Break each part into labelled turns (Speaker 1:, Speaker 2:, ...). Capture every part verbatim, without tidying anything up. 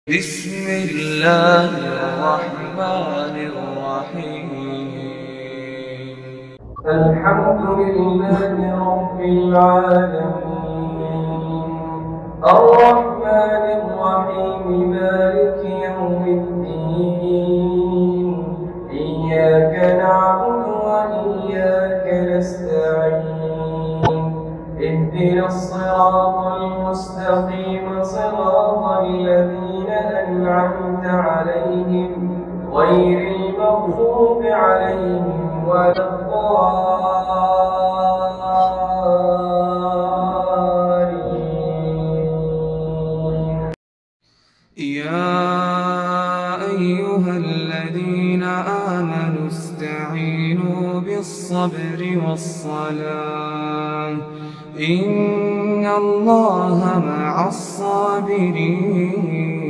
Speaker 1: بسم الله الرحمن الرحيم.
Speaker 2: الحمد لله رب العالمين الرحمن الرحيم مالك يوم الدين إياك نعبد وإياك نستعين اهدنا الصراط المستقيم صراط الذين أنعمت عليهم غير المغضوب عليهم ولا الضالين.
Speaker 1: يا أيها الذين آمنوا استعينوا بالصبر والصلاة إن الله مع الصابرين.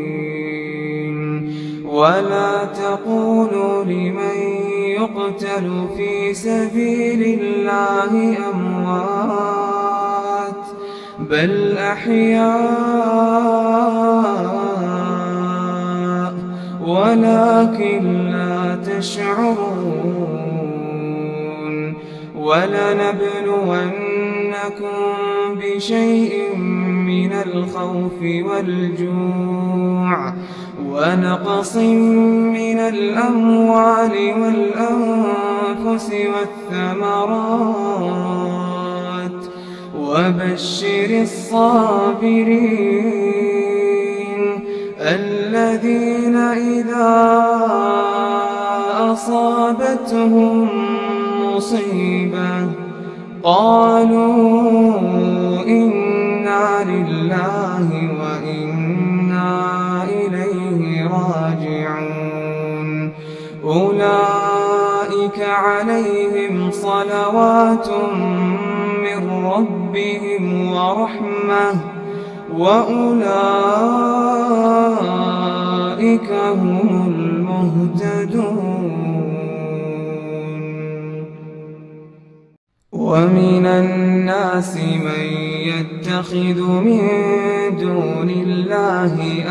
Speaker 1: ولا تقولوا لمن يقتل في سبيل الله أموات بل أحياء ولكن لا تشعرون. ولنبلونكم بشيء من الخوف والجوع ونقص من الأموال والأنفس والثمرات وبشر الصابرين الذين إذا أصابتهم مصيبة قالوا إنا لله وإنا إليه راجعون. أولئك عليهم صلوات من ربهم ورحمة وأولئك هم المهتدون. ومن الناس من يتخذ من دون الله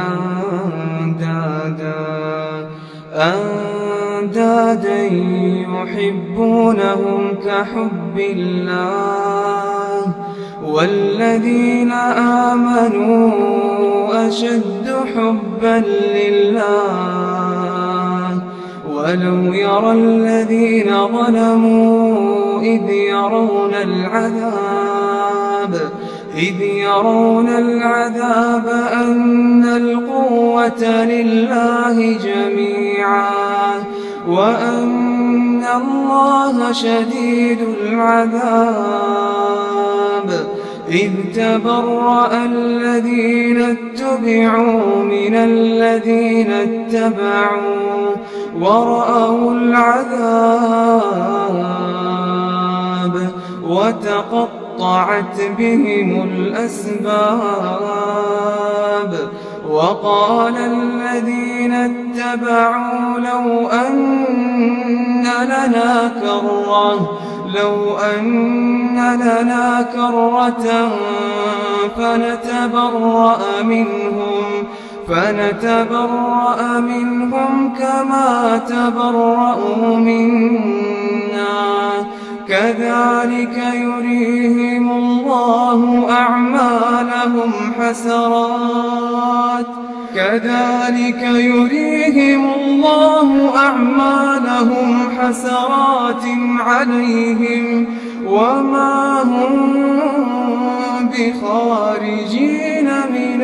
Speaker 1: أندادا أندادا يحبونهم كحب الله والذين آمنوا أشد حبا لله. ولو يرى الذين ظلموا إذ يرون العذاب إذ يرون العذاب أن القوة لله جميعا وأن الله شديد العذاب. إذ تبرأ الذين اتبعوا من الذين اتبعوا ورأوا العذاب وتقطعت بهم الأسباب. وقال الذين اتبعوا لو أن لنا كرة لو أن لنا كرة فنتبرأ منهم فنتبرأ منهم كما تبرأوا منا كذلك يريهم الله أعمالهم حسرات كذلك يريهم الله أعمالهم حسرات عليهم وما هم بخارجين من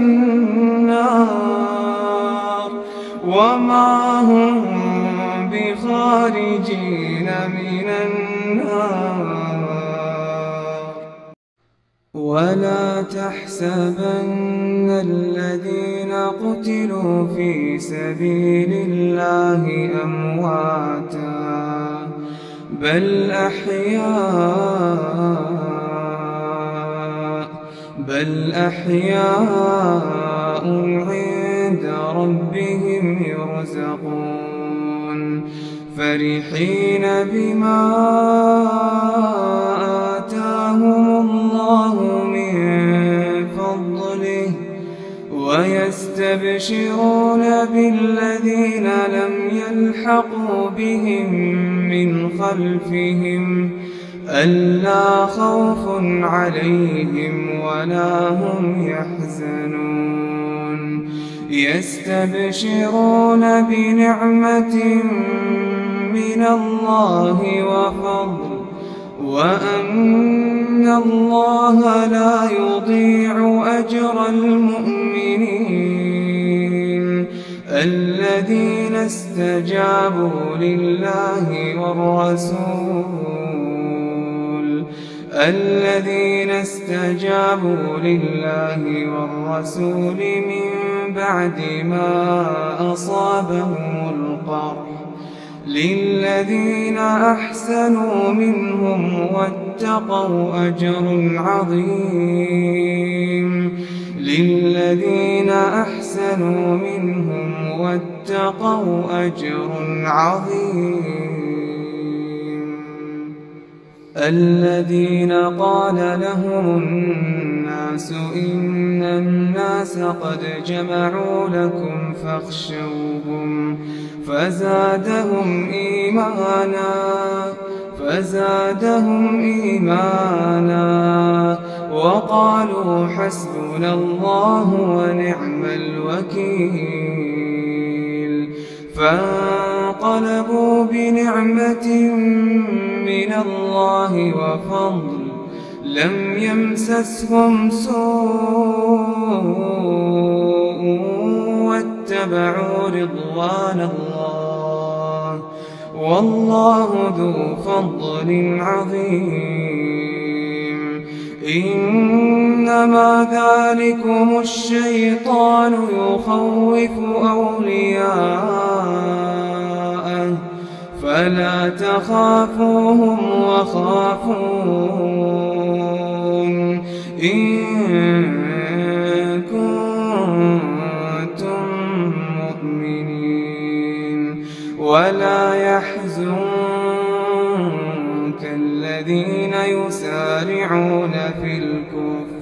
Speaker 1: النار وما هم بخارجين من النار. ولا تحسبن الذين قتلوا في سبيل الله أمواتا بل أحياء بل أحياء عند ربهم يرزقون فرحين بما آتاهم الله من فضله ويستغفرون ويستبشرون بالذين لم يلحقوا بهم من خلفهم ألا خوف عليهم ولا هم يحزنون يستبشرون بنعمة من الله وفضل وأن الله لا يضيع أجر المؤمنين الذين استجابوا لله والرسول الذين استجابوا لله والرسول من بعد ما أصابهم القرح للذين أحسنوا منهم واتقوا أجر عظيم للذين أحسنوا منهم واتقوا أجر عظيم الذين قال لهم الناس إن الناس قد جمعوا لكم فاخشوهم فزادهم إيمانا فزادهم إيمانا وقالوا حسبنا الله ونعم الوكيل فانقلبوا بنعمة من الله وفضل لم يمسسهم سوء واتبعوا رضوان الله والله ذو فضل عظيم إنما ذلكم الشيطان يخوف أولياءه فلا تخافوهم وخافون إن كنتم مؤمنين ولا يحزنك الذين يسارعون في الكفر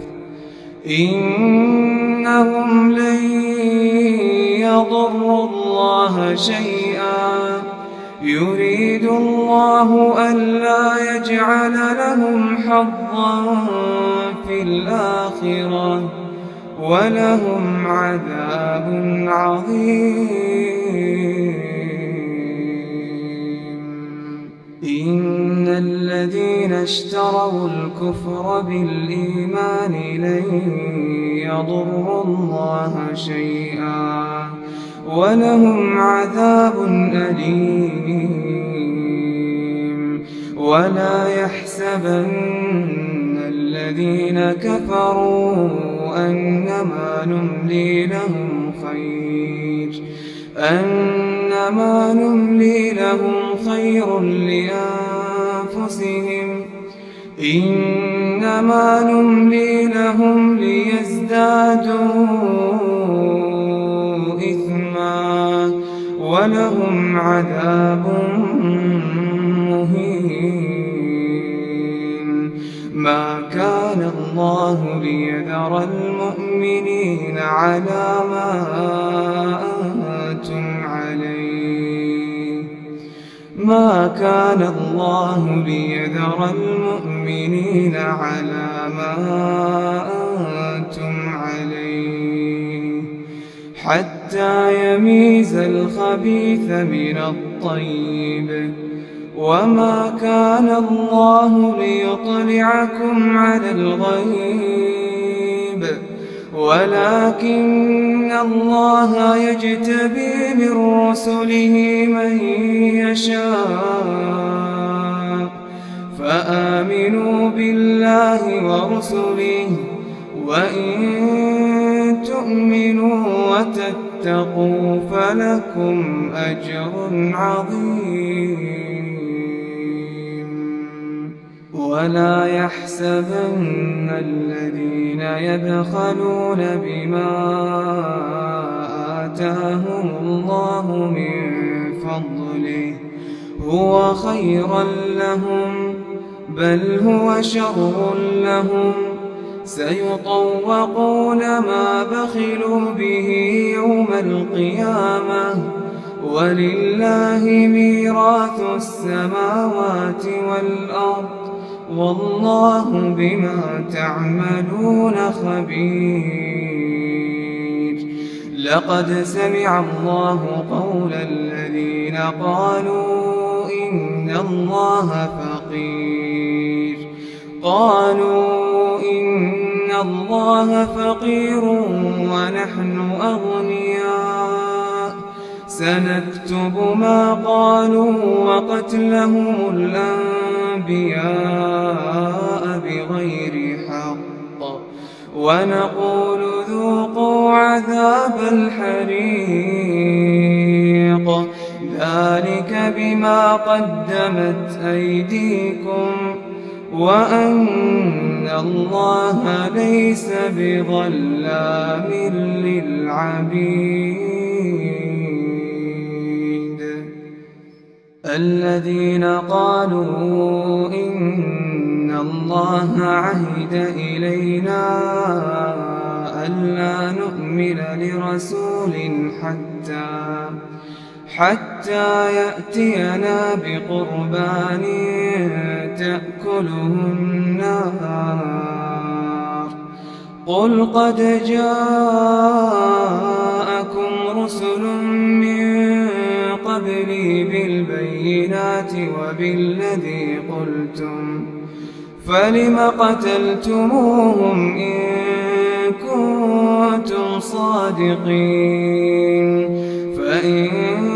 Speaker 1: إنهم لن يضروا الله شيئا يريد الله ألا يجعل لهم حظا في الآخرة ولهم عذاب عظيم إن الذين اشتروا الكفر بالإيمان لن يضروا الله شيئا ولهم عذاب أليم ولا يحسبن الذين كفروا أنما نملي لهم خير أنما نملي لهم خير لأنفسهم إنما نملي لهم ليزدادوا إثما ولهم عذاب مهين ما كان الله ليذر المؤمنين على ما أنتم عليه ما كان الله ليذر المؤمنين على ما أنتم عليه حتى يميز الخبيث من الطيب وما كان الله ليطلعكم على الغيب ولكن الله يجتبي من رسله من يشاء فآمنوا بالله ورسله وإن تؤمنوا وتتقوا فلكم أجر عظيم ولا يحسبن الذين يبخلون بما آتاهم الله من فضله هو خيرا لهم بل هو شر لهم سيطوقون ما بخلوا به يوم القيامة ولله ميراث السماوات والأرض والله بما تعملون خبير. لقد سمع الله قول الذين قالوا إن الله فقير قالوا إن الله فقير ونحن أغنياء سنكتب ما قالوا وقتلهم الأنبياء بغير حق ونقول ذوقوا عذاب الحريق ذلك بما قدمت أيديكم وأن الله ليس بظلام للعبيد. الذين قالوا إن الله عهد إلينا ألا نؤمن لرسول حتى حتى يأتينا بقربان تأكله النار قل قد جاءكم رسل من قبلي بالبينات وبالذي قلتم فلم قتلتموهم إن كنتم صادقين فإن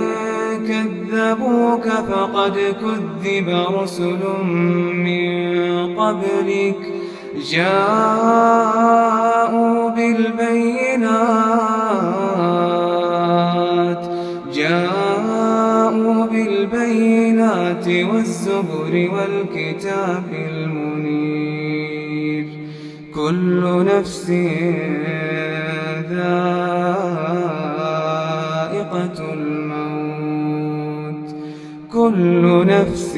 Speaker 1: كذبوك فقد كذب رسل من قبلك جاءوا بالبينات جاءوا بالبينات والزبر والكتاب المنير كل نفس ذائقة الموت كل نفس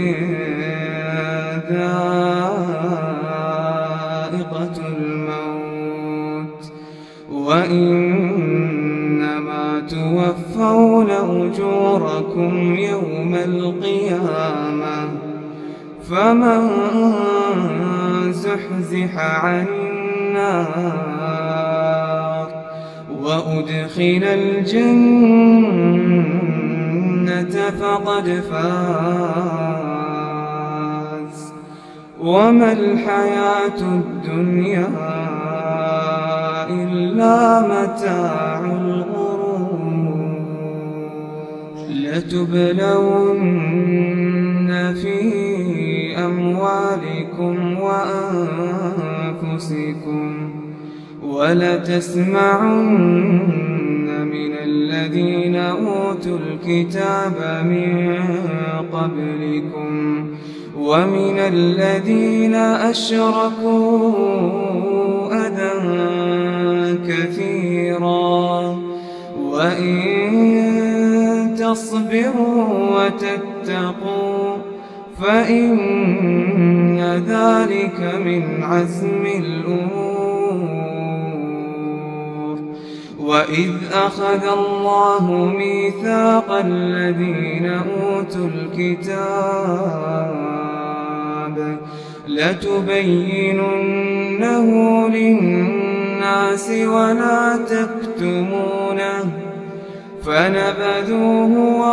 Speaker 1: ذائقة الموت وإنما توفون أجوركم يوم القيامة فمن زحزح عن النار وأدخل الجنة فقد فاز وما الحياة الدنيا إلا متاع الغرور. لتبلون في أموالكم وأنفسكم ولتسمعن من الذين أوتوا الكتاب من قبلكم ومن الذين أشركوا أذى كثيرا وإن تصبروا وتتقوا فإن ذلك من عزم الأمور. وإذ أخذ الله ميثاق الذين أوتوا الكتاب لتبيننه للناس ولا تكتمونه فنبذوه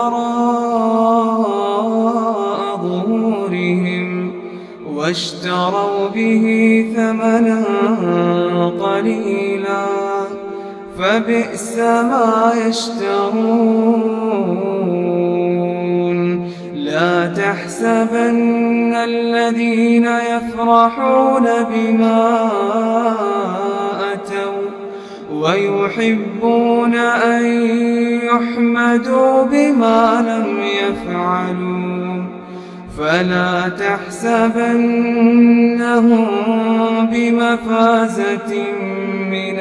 Speaker 1: وراء ظهورهم واشتروا به ثمنا قليلا فبئس ما يشترون. لا تحسبن الذين يفرحون بما أتوا ويحبون أن يحمدوا بما لم يفعلوا فلا تحسبنهم بمفازة من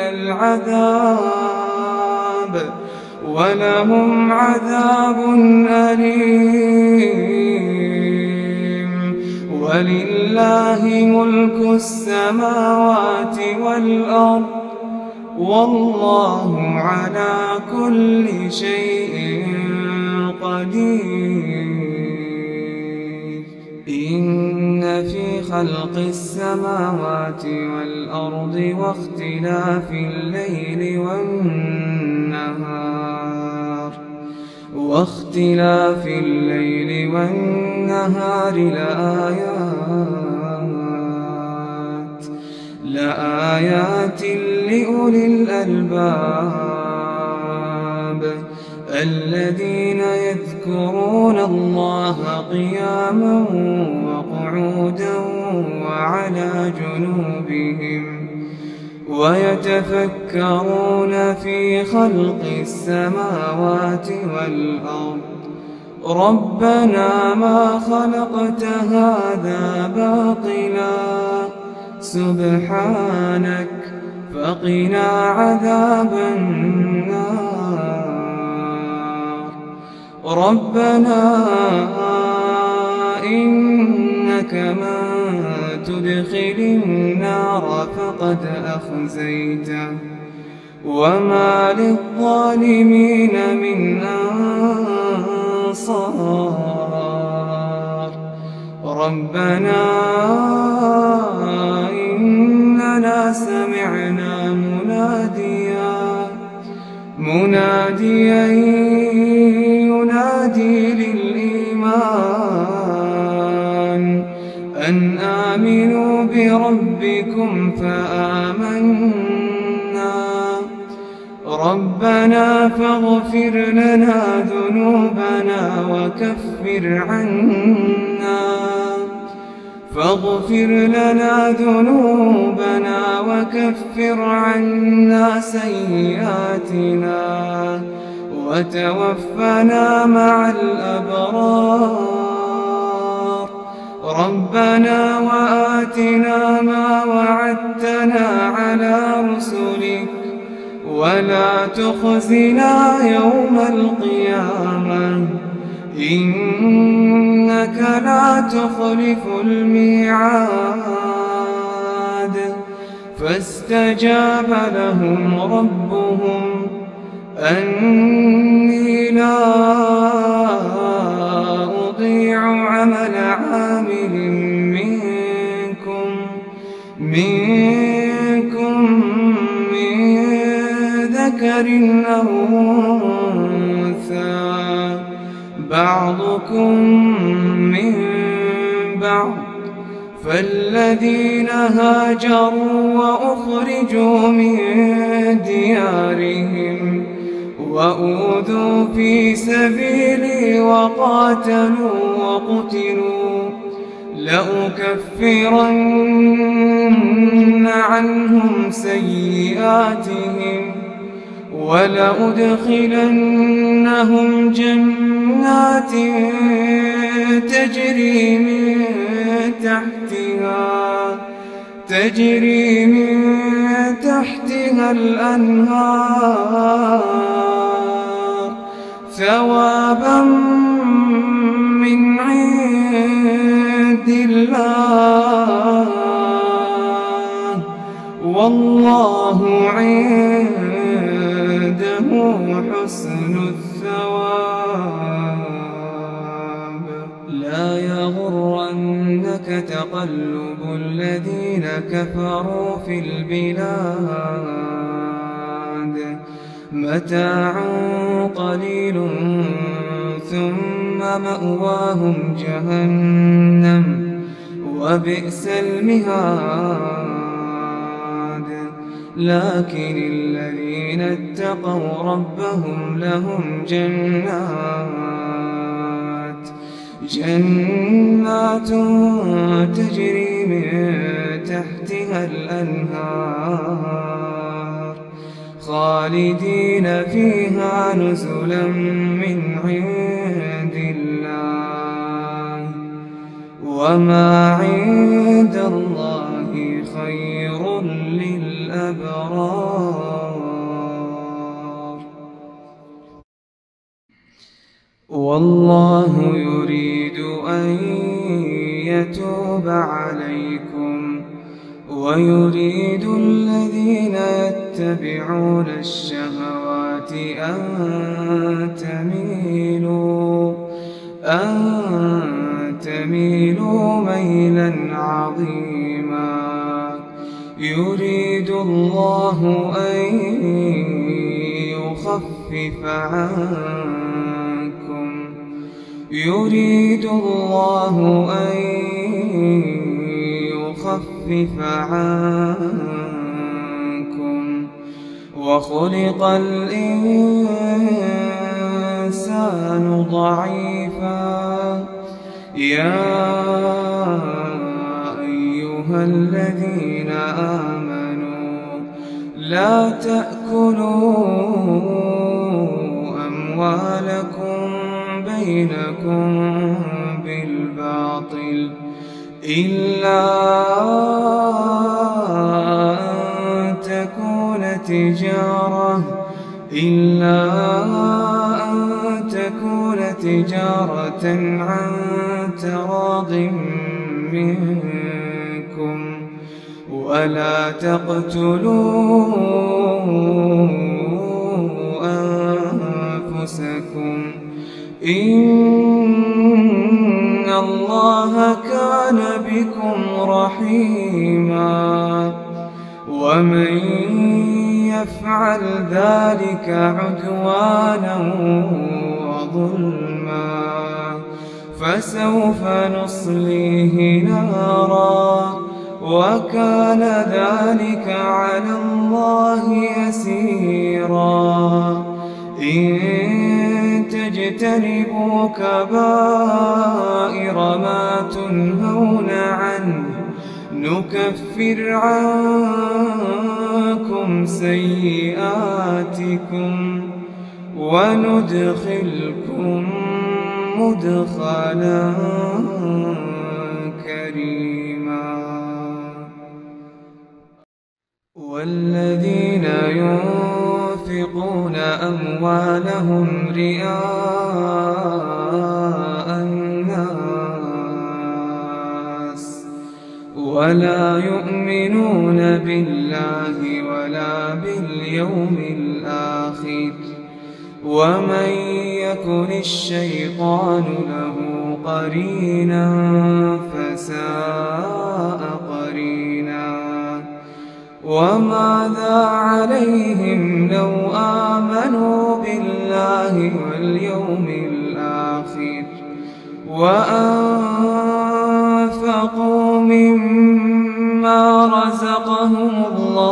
Speaker 1: العذاب ولهم عذاب أليم. ولله ملك السماوات والأرض والله على كل شيء قدير. إن في خلق السماوات والأرض واختلاف الليل والنهار واختلاف الليل والنهار لآيات لآيات لأولي الألباب الذين يذكرون الله قياما وقعودا وعلى جنوبهم ويتفكرون في خلق السماوات والأرض ربنا ما خلقت هذا باطلا سبحانك فقنا عذاب النار. ربنا إنك من تدخل النار فقد أخزيته وما للظالمين من أنصار. ربنا إننا سمعنا مناديا مناديا ينادي للإيمان أن آمنوا بربكم فآمنا. ربنا فاغفر لنا ذنوبنا وكفر عنا فاغفر لنا ذنوبنا وكفر عنا سيئاتنا وتوفنا مع الأبرار. ربنا وآتنا ما وعدتنا على رسلك ولا تخزنا يوم القيامة إنك لا تخلف الميعاد. فاستجاب لهم ربهم أني لا أضيع عمل عامل منكم منكم من ذكر أو أنثى بعضكم من بعض فالذين هاجروا وأخرجوا من ديارهم وأوذوا في سبيلي وقاتلوا وقتلوا لأكفرن عنهم سيئاتهم ولأدخلنهم جنات تجري من تحتها تجري من تحتها الأنهار ثوابا من عند الله والله عنده حسن الثواب. لا يغرنك تقلب الذين كفروا في البلاد متاع قليل ثم مأواهم جهنم وبئس المهاد. لكن الذين اتقوا ربهم لهم جنات جنات تجري من تحتها الأنهار خالدين فيها نزلا من عند الله وما عند الله خير للأبرار. والله يريد أن ليتوب عليكم ويريد الذين يتبعون الشهوات أن تميلوا أن تميلوا ميلا عظيما يريد الله أن يخفف عنكم يريد الله أن يخفف عنكم وخلق الإنسان ضعيفا يا أيها الذين آمنوا لا تأكلوا أموالكم بينكم بالباطل إلا أن تكون تجارة إلا أن تكون تجارة عن تراض منكم ولا تقتلوا أنفسكم إن الله كان بكم رحيما ومن يفعل ذلك عدوانا وظلما فسوف نصليه نارا وكان ذلك على الله يسيرا إن تجتنبوا كبائر ما تنهون عنه نكفر عنكم سيئاتكم وندخلكم مدخلا كريما والذين ينفقون أموالهم رئاء الناس ولا يؤمنون بالله ولا باليوم الآخر ومن يكن الشيطان له قرينا فساء قرينا وماذا عليهم لو آمنوا بالله واليوم الآخر وأنفقوا مما رزقهم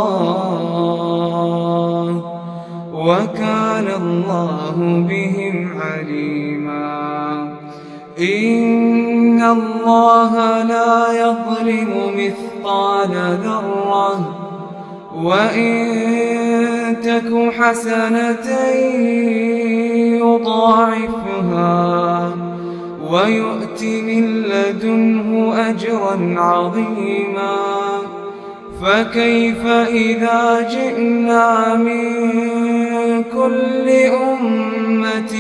Speaker 1: الله وكان الله بهم عليما إن الله لا يظلم مثقال ذرة وإن تك حسنة يضاعفها ويؤت من لدنه أجرا عظيما فكيف إذا جئنا من كل أمة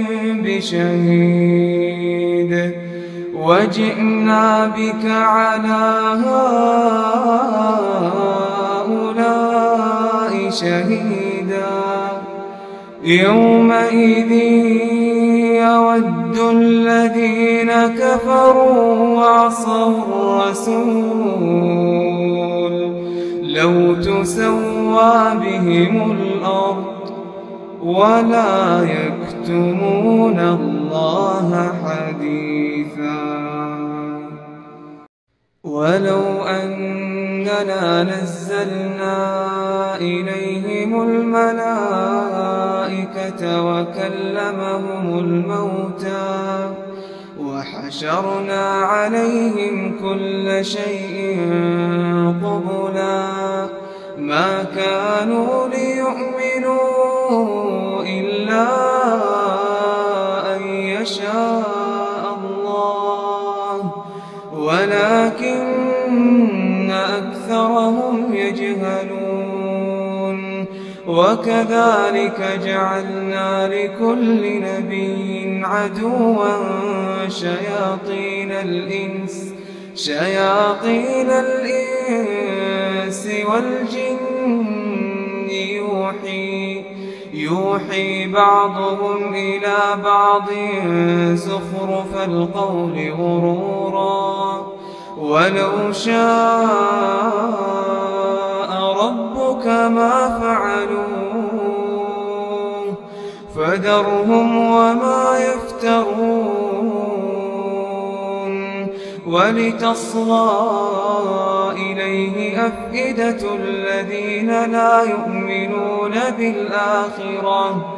Speaker 1: بشهيد وجئنا بك على هؤلاء شهيدا يومئذ يود الذين كفروا وعصوا الرسول لو تسوى بهم الأرض ولا يكتمون الله حديثا ولو أننا نزلنا إليهم الملائكة وكلمهم الموتى وحشرنا عليهم كل شيء قبلا ما كانوا ليؤمنوا إلا أن يشاء الله ولكن أكثرهم يجهلون وكذلك جعلنا لكل نبي عدوا شياطين الإنس شياطين الإنس والجن يوحي يوحي بعضهم إلى بعض زخرف القول غرورا ولو شاء ربك ما فعلوه فذرهم وما يفترون ولتصغى إليه أفئدة الذين لا يؤمنون بالآخرة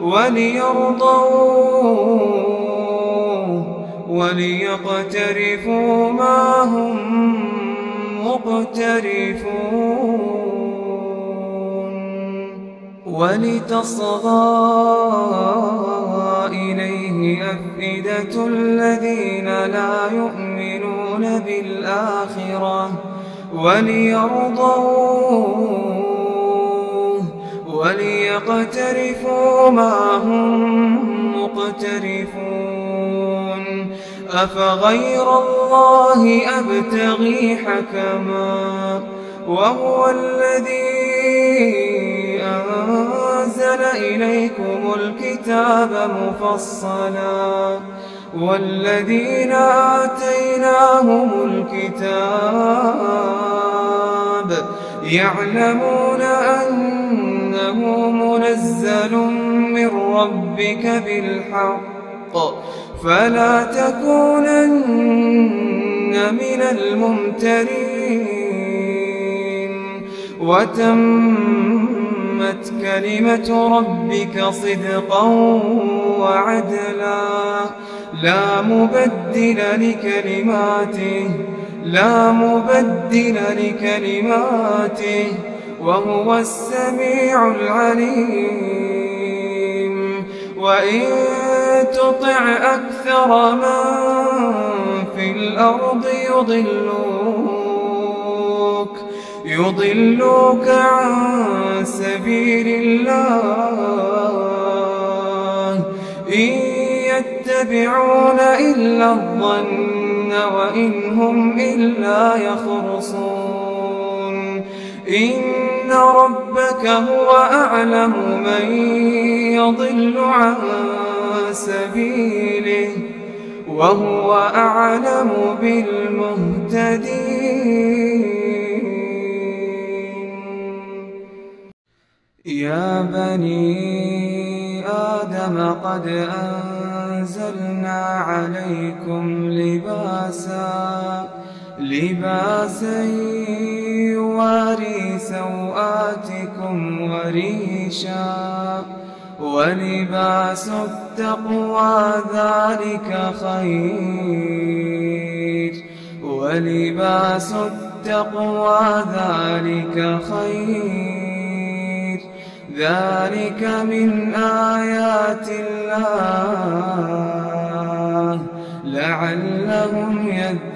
Speaker 1: وليرضوه وليقترفوا ما هم مقترفون ولتصغى إليه أفئدة الذين لا يؤمنون بالآخرة وليرضوه وليقترفوا ما هم مقترفون أفغير الله أبتغي حكما وهو الذي أنزل إليكم الكتاب مفصلا والذين آتيناهم الكتاب يعلمون أنه منزل من ربك بالحق فلا تكونن من الممترين وتمت كلمة ربك صدقا وعدلا لا مبدل لكلماته لا مبدل لكلماته وهو السميع العليم وإن تطع أكثر من في الأرض يضلوك يضلوك عن سبيل الله إن يتبعون إلا الظن وإن هم إلا يخرصون إن ربك هو أعلم من يضل عن سبيله وهو أعلم بالمهتدين يا بني آدم قد أنزلنا عليكم لباسا لباسا يواري سوآتكم وريشا ولباس التقوى ذلك خير ولباس التقوى ذلك خير ذلك من آيات الله لعلهم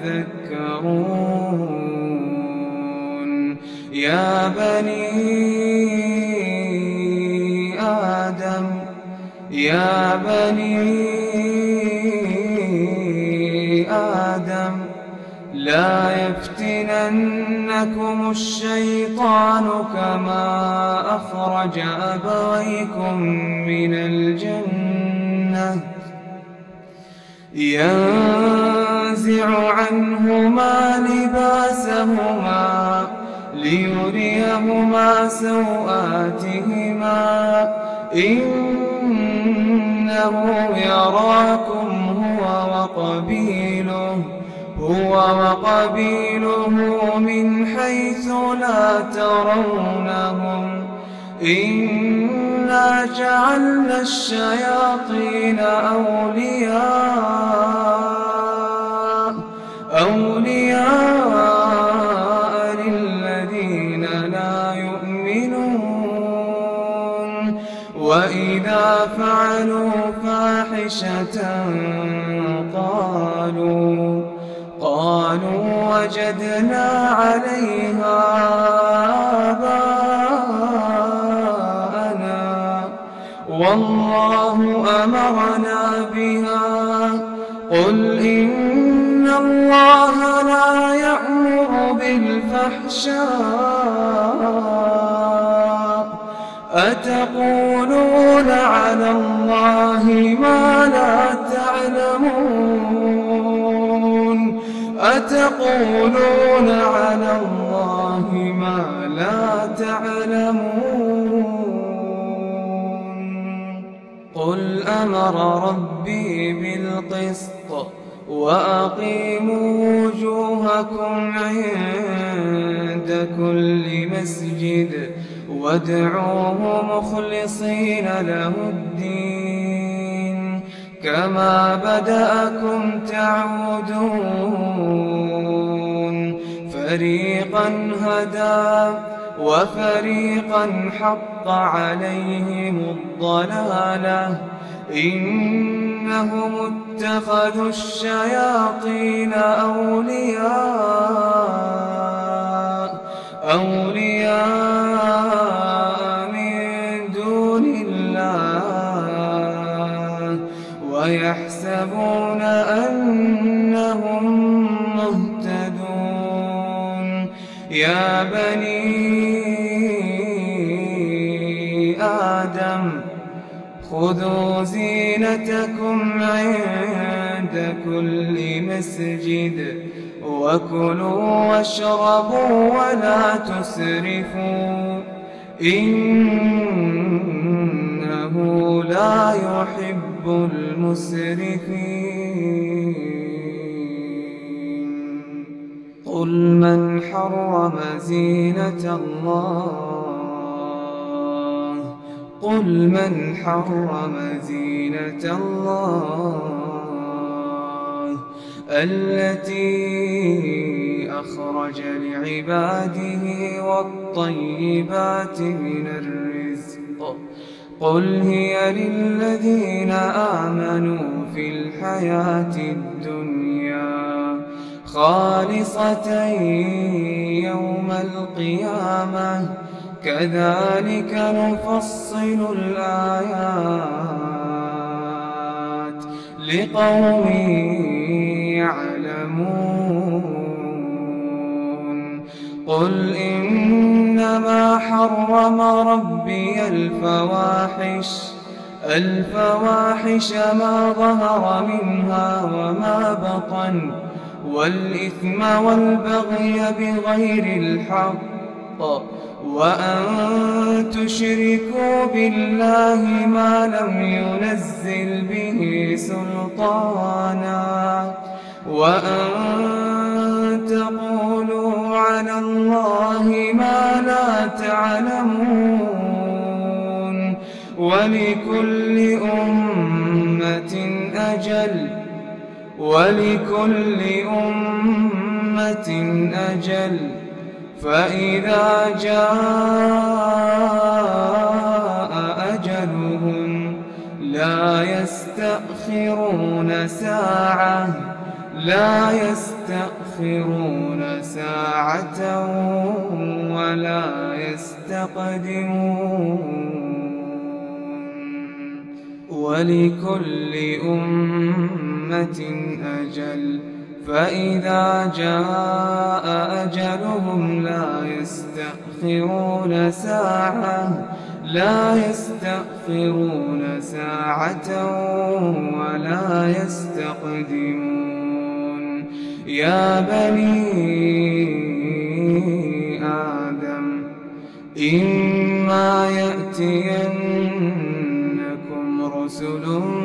Speaker 1: يذكرون يا بني آدم يا بني آدم لا يفتننكم الشيطان كما أخرج أبويكم من الجنة ينزع عنهما لباسهما ليريهما سوآتهما إنه يراكم هو وقبيله هو وقبيله من حيث لا ترونهم إنا جعلنا الشياطين أولياء أولياء للذين لا يؤمنون وإذا فعلوا فاحشة قالوا قالوا وجدنا عليها آباءنا والله أمرنا بها قل إن الله لا الفحشاء أتقولون على الله ما لا تعلمون أتقولون على الله ما لا تعلمون قل أمر ربي بالقسط وأقيموا وجوهكم عند كل مسجد وادعوه مخلصين له الدين كما بدأكم تعودون فريقا هدى وفريقا حق عليهم الضلالة إنهم اتخذوا الشياطين أولياء أولياء من دون الله ويحسبون أنهم مهتدون يا بني آدم خذوا زينتكم عند كل مسجد وكلوا واشربوا ولا تسرفوا إنه لا يحب المسرفين قل من حرم زينة الله قل من حرم زينة الله التي أخرج لعباده والطيبات من الرزق قل هي للذين آمنوا في الحياة الدنيا خالصة يوم القيامة كذلك نفصل الآيات لقوم يعلمون قل إنما حرم ربي الفواحش الفواحش ما ظهر منها وما بطن والإثم والبغي بغير الحق وأن تشركوا بالله ما لم ينزل به سلطانا وأن تقولوا على الله ما لا تعلمون ولكل أمة أجل ولكل أمة أجل فإذا جاء أجلهم لا يستأخرون ساعة لا يستأخرون ساعة ولا يستقدمون ولكل أمة أجل فإذا جاء أجلهم لا يستأخرون ساعة لا يستأخرون ساعة ولا يستقدمون يا بني آدم إما يأتينكم رسل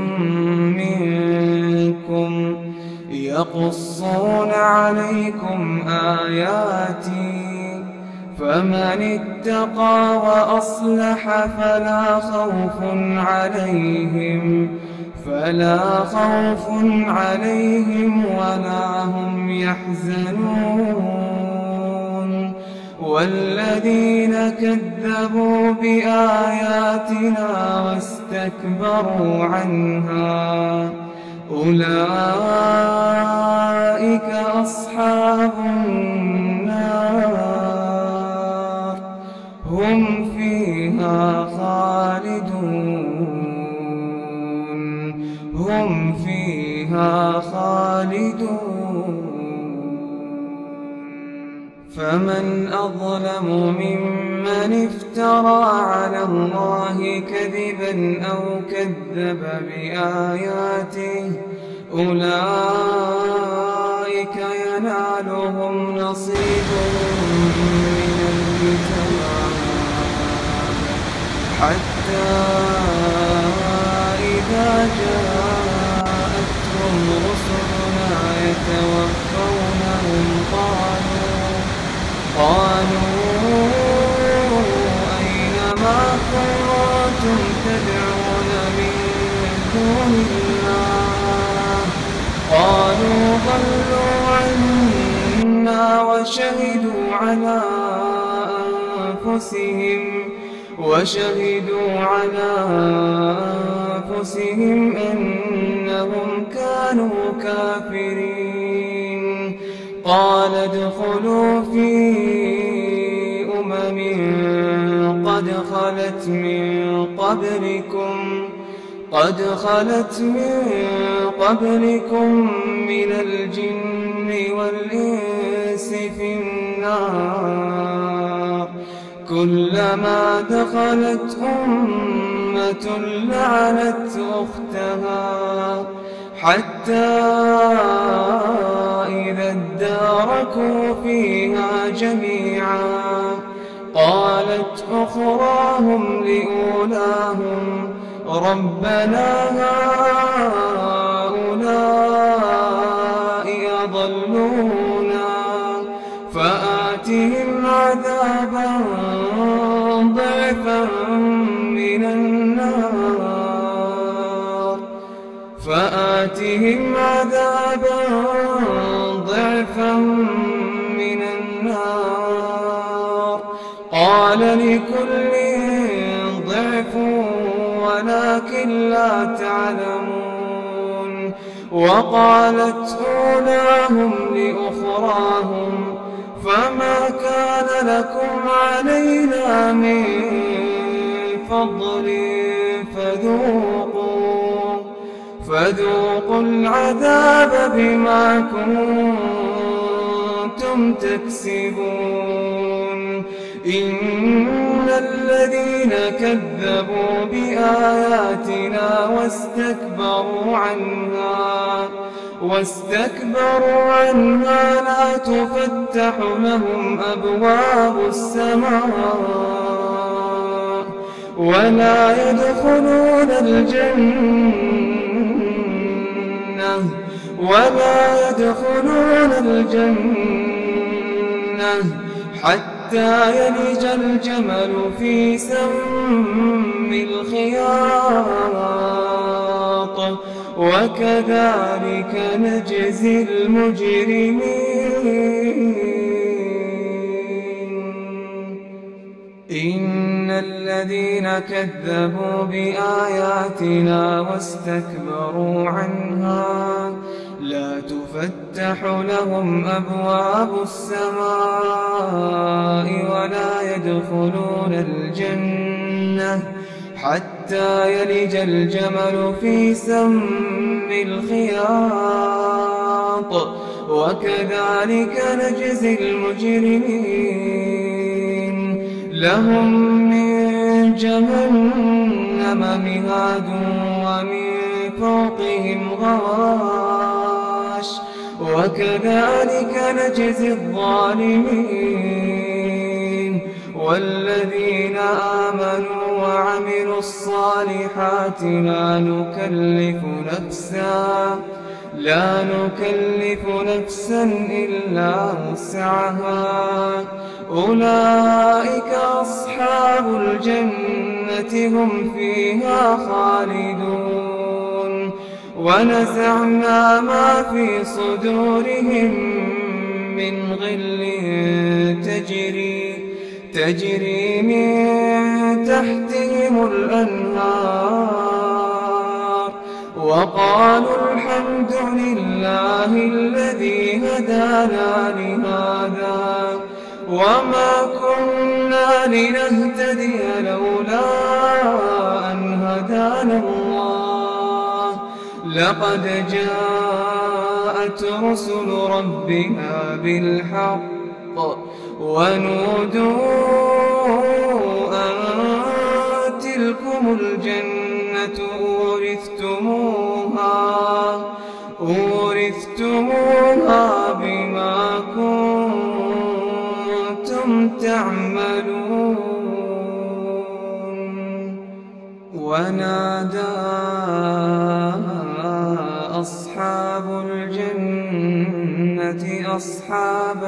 Speaker 1: منكم يقصون عليكم آياتي فمن اتقى وأصلح فلا خوف عليهم فلا خوف عليهم ولا هم يحزنون والذين كذبوا بآياتنا واستكبروا عنها أولئك أصحاب النار هم فيها خالدون هم فيها خالدون فمن أظلم ممن افترى على الله كذبا أو كذب بآياته أولئك ينالهم نصيبهم من الكتاب حتى إذا جاءتهم رسلنا يتوفونهم قالوا قالوا أين ما كنتم تدعون من دون الله قالوا ضلوا عنا وشهدوا على أنفسهم وشهدوا على أنفسهم أنهم كانوا كافرين قال ادخلوا في أمم قد خلت من قبلكم قد خلت من قبلكم من الجن والإنس في النار كلما دخلت أمة لعنت أختها حتى إذا اداركوا فيها جميعا قالت أخراهم لأولاهم ربنا هؤلاء أضلونا فآتهم عذابا ضعفا من النار فآتهم عذابا ضعفا من النار قال لكل ضعف ولكن لا تعلمون وقالت أولاهم لأخراهم فما كان لكم علينا من فضل فذوقوا فذوقوا العذاب بما كنتم تكسبون إن الذين كذبوا بآياتنا واستكبروا عنها واستكبروا عنها لا تفتح لهم أبواب السماء ولا يدخلون الجنة ولا يدخلون الجنة حتى يلج الجمل في سم الخياط وكذلك نجزي المجرمين إن الذين كذبوا بآياتنا واستكبروا عنها لا تفتح لهم أبواب السماء ولا يدخلون الجنة حتى يلج الجمل في سم الخياط وكذلك نجزي المجرمين لهم من جهنم مهاد ومن فوقهم غواش وكذلك نجزي الظالمين والذين آمنوا وعملوا الصالحات لا نكلف نفسا لا نكلف نفسا إلا وسعها أولئك أصحاب الجنة هم فيها خالدون ونزعنا ما في صدورهم من غل تجري تجري من تحتهم الأنهار وقالوا الحمد لله الذي هدانا لهذا وما كنا لنهتدي لولا أن هدانا الله لقد جاءت رسل ربنا بالحق ونودوا أن تلكم الجنة أورثتموها أورثتموها بما كنتم تعملون. ونادى أصحاب الجنة أصحاب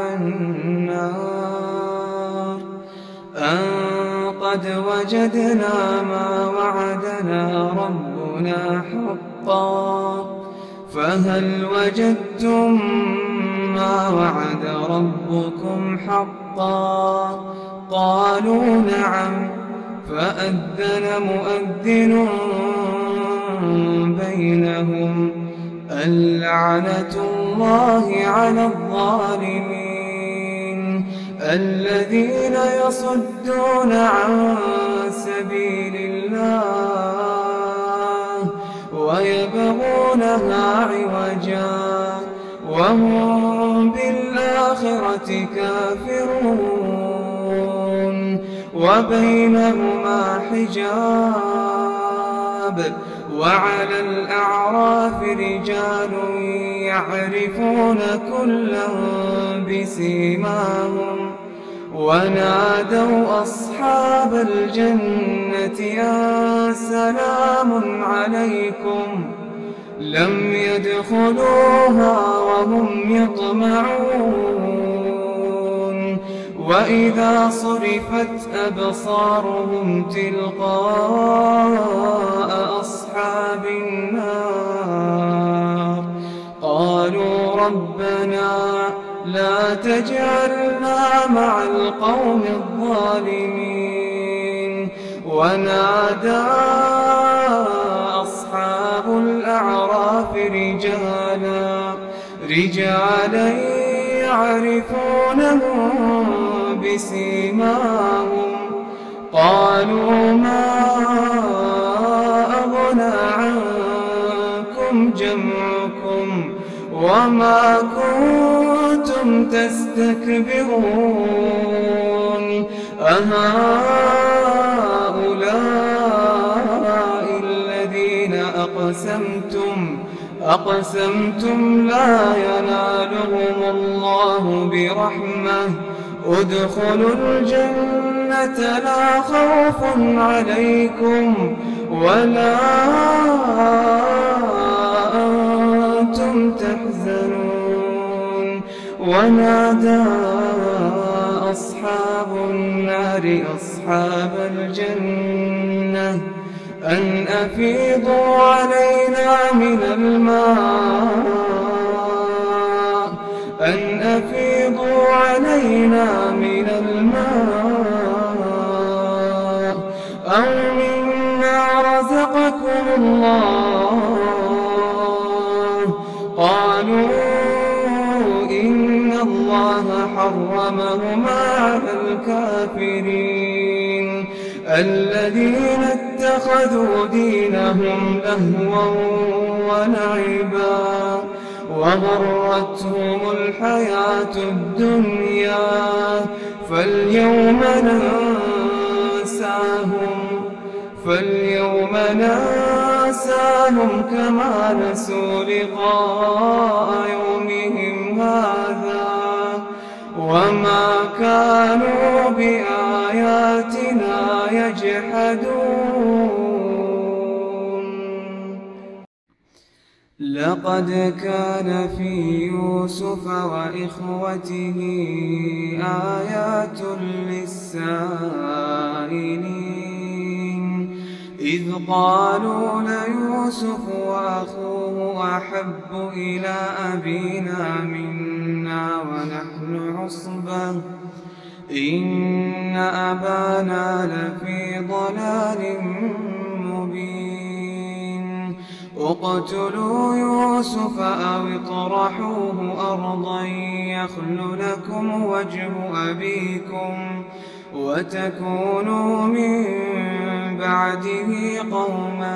Speaker 1: النار أن قد وجدنا ما وعدنا ربنا حقا فهل وجدتم ما وعد ربكم حقا؟ قالوا نعم. فأذن مؤذن بينهم اللعنة الله على الظالمين الذين يصدون عن سبيل الله ويبغونها عوجا وهم بالآخرة كافرون وبينهما حجاب. وعلى الأعراف رجال يعرفون كلا بسيماهم ونادوا أصحاب الجنة أن سلام عليكم لم يدخلوها وهم يطمعون. وإذا صرفت أبصارهم تلقاء أصحاب النار قالوا ربنا لا تجعلنا مع القوم الظالمين. ونادى أصحاب الأعراف رجالا رجالا يعرفونهم بسيماهم قالوا ما أغنى عنكم جمعكم وما كنتم تستكبرون أهؤلاء الذين أقسمتم أقسمتم لا ينالهم الله برحمة ادخلوا الجنة لا خوف عليكم ولا أنتم تحزنون. ونادى أصحاب النار أصحاب الجنة أن أفيضوا علينا من الماء أن أفيضوا علينا من الماء أو مما رزقكم الله. قالوا إن الله حرمهما على الكافرين الذين اتخذوا دينهم لهوا ولعبا وغرتهم الحياة الدنيا فاليوم ننساهم فاليوم ننساهم كما نسوا لقاء يومهم هذا وما كانوا بآياتنا يجحدون. لقد كان في يوسف وإخوته آيات للسائلين إذ قالوا ليوسف وأخوه أحب إلى أبينا منا ونحن عصبة إن أبانا لفي ضلال مبين. اقتلوا يوسف أو اطرحوه أرضا يخل لكم وجه أبيكم وتكونوا من بعده قوما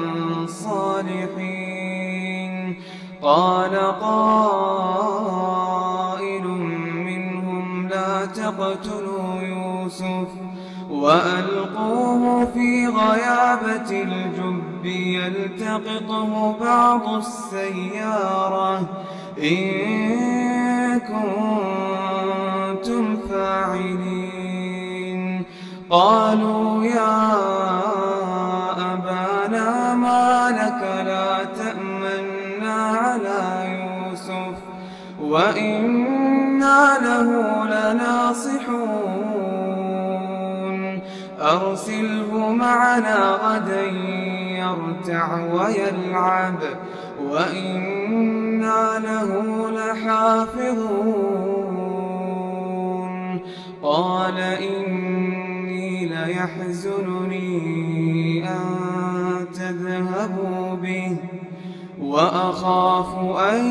Speaker 1: صالحين. قال قائل منهم لا تقتلوا تقتلوا يوسف وألقوه في غيابة الجب يلتقطه بعض السيارة إن كنتم فاعلين. قالوا يا أبانا ما لك لا تأمنا على يوسف وإنا له لناصحون أرسله معنا غدا يرتع ويلعب وإنا له لحافظون. قال إني ليحزنني أن تذهبوا به وأخاف أن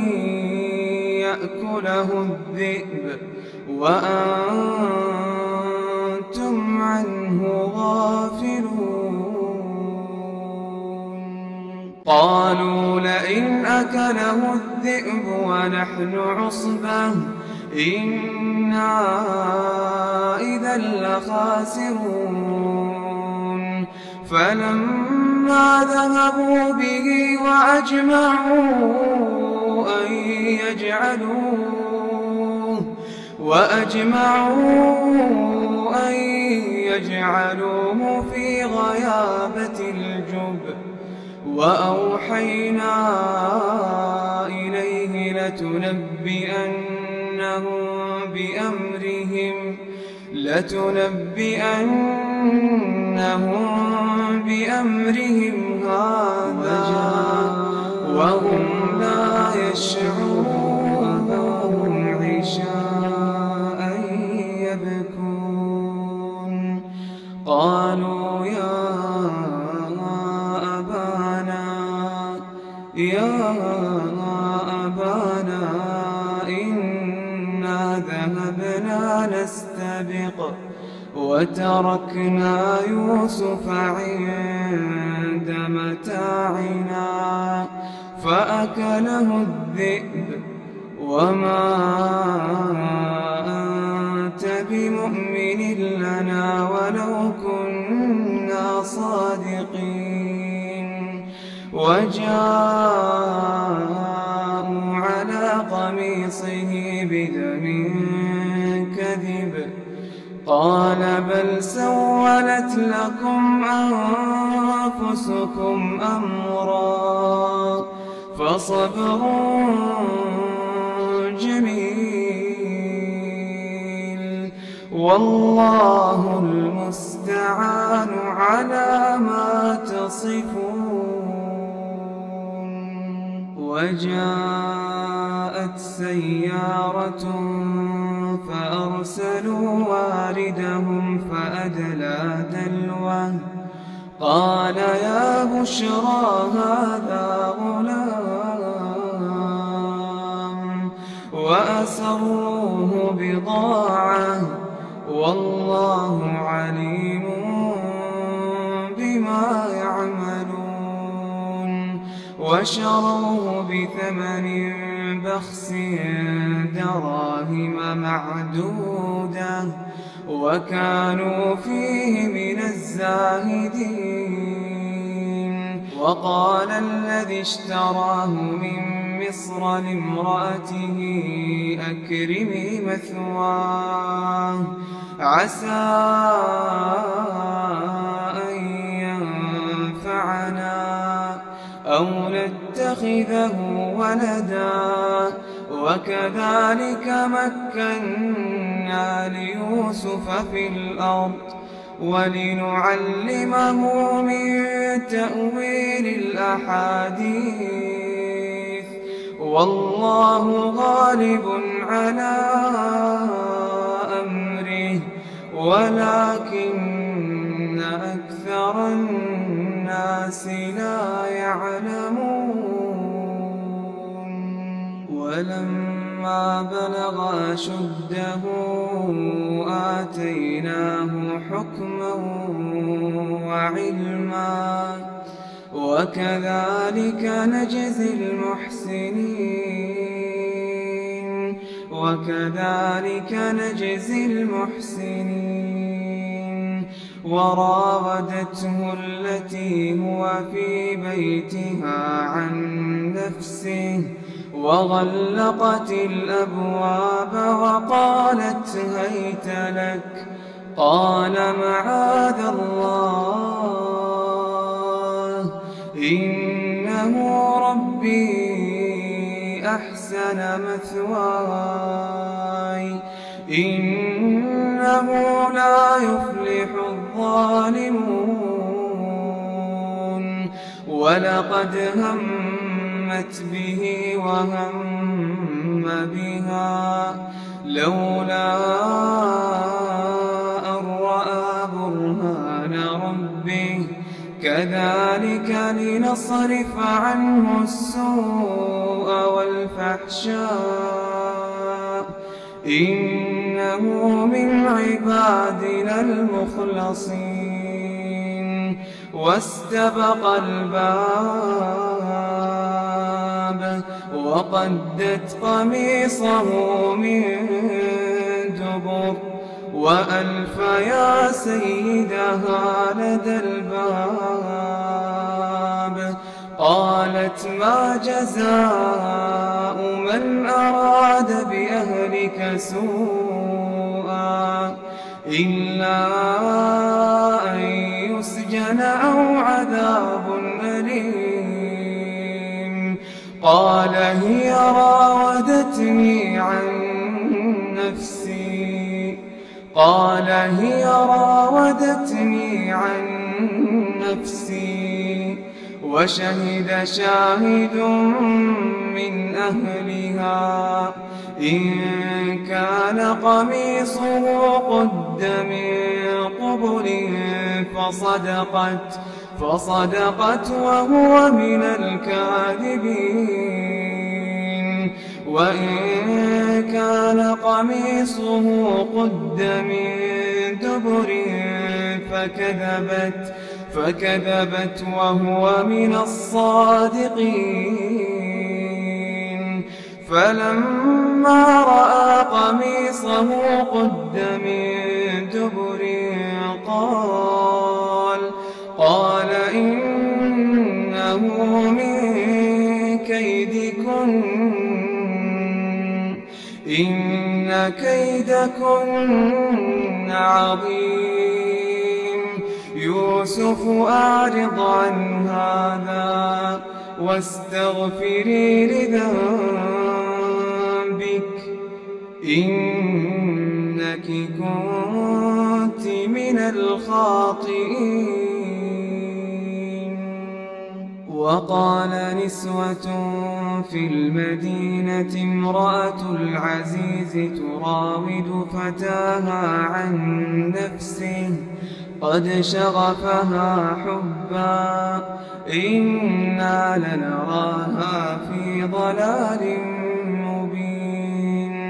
Speaker 1: يأكله الذئب وأنتم عنه غافلون. قالوا لئن أكله الذئب ونحن عصبة إنا إذا لخاسرون. فلما ذهبوا به وأجمعوا أن يجعلوه وأجمعوا أن يجعلوه في غيابة الجب وأوحينا إليه لتنبئنهم بأمرهم لتنبئنهم بأمرهم هذا وهم لا يشعرون. عشاء يبكون. قالوا يا أبانا يا أبانا إنا ذهبنا نستبق وتركنا يوسف عند متاعنا فأكله الذئب وما أنت بمؤمن لنا ولو كنا صادقين. وجاءوا على قميصه بدم كذب قال بل سولت لكم أنفسكم أمرا فصبر جميل والله المستعان على ما تصفون. وجاءت سيارة فأرسلوا واردهم فأدلى دلوه قال يا بشرى هذا غلام وأسروه بضاعة والله عليم بما يعملون. وشروه بثمن بخس دراهم معدودة وكانوا فيه من الزاهدين. وقال الذي اشتراه من مصر لامرأته أكرمي مثواه عسى أن ينفعنا أو نتخذه ولدا وكذلك مكنا ليوسف في الأرض ولنعلمه من تأويل الأحاديث والله غالب على أمره ولكن أكثر الناس لا يعلمون. ولما بلغ أشده آتيناه حكما وعلما وكذلك نجزي المحسنين. وكذلك نجزي المحسنين. وراودته التي هو في بيتها عن نفسه وغلقت الأبواب وقالت هيت لك. قال معاذ الله إنه ربي أحسن مثواي إنه لا يفلح الظالمون. ولقد همت به وهم بها لولا أن رأى برهان ربه كذلك لنصرف عنه السوء والفحشاء إنه من عبادنا المخلصين. واستبق الباب وقدت قميصه من دبر وألف يا سيدها لدى الباب. قالت ما جزاء من أراد بأهلك سوءا إلا أن يسجن أو عذاب أليم. قال هي راودتني عن نفسي قال هي راودتني عن نفسي وشهد شاهد من أهلها إن كان قميصه قد من قبل فصدقت فصدقت وهو من الكاذبين. وإن كان قميصه قد من دبر فكذبت فكذبت وهو من الصادقين. فلما رأى قميصه قد من دبر قال قال إنه من كيدكن إن كيدكن عظيم. يوسف أعرض عن هذا واستغفري لذنبك إنك كنت من الخاطئين. وقال نسوة في المدينة امرأة العزيز تراود فتاها عن نفسه قد شغفها حبا إنا لنراها في ضلال مبين.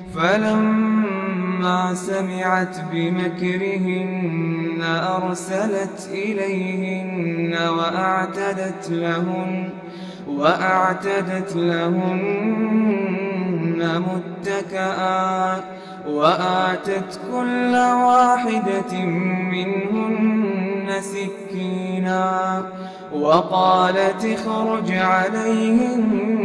Speaker 1: فلما سمعت بمكرهن أرسلت إليهن وأعتدت لهن وأعتدت لهن متكئا وآتت كل واحدة منهن سكينا وقالت اخرج عليهن.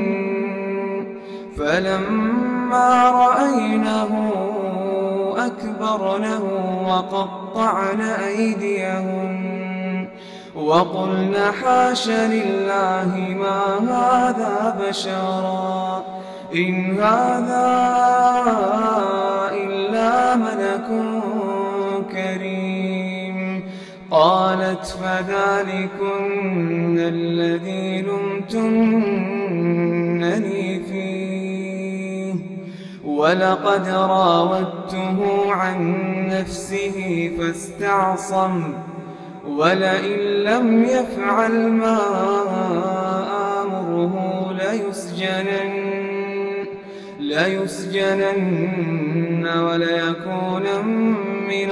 Speaker 1: فلما رأينه أكبرنه وقطعن أيديهن وقلن حاش لله ما هذا بشرا إن هذا إلا ملك كريم. قالت فذلكن الذي لمتنني فيه ولقد راودته عن نفسه فاستعصم ولئن لم يفعل ما آمره ليسجنن ليسجنن وليكونن من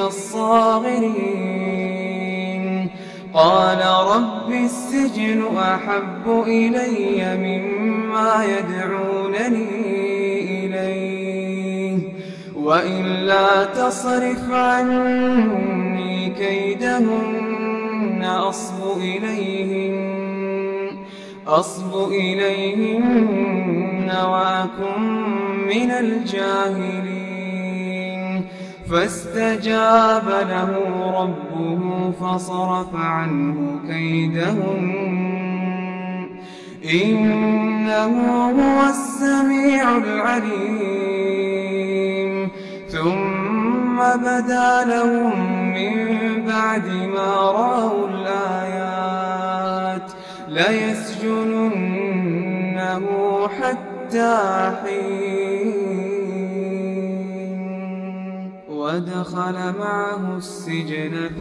Speaker 1: الصاغرين. قال رب السجن أحب إلي مما يدعونني إليه وإلا تصرف عني كيدهن أصب إليهن أصب إليهن وأكن من الجاهلين فاستجاب له ربه فصرف عنه كيدهن إنه هو السميع العليم ثم بدا لهم من بعد ما رأوا الآيات ليسجننه حتى حين ودخل معه السجن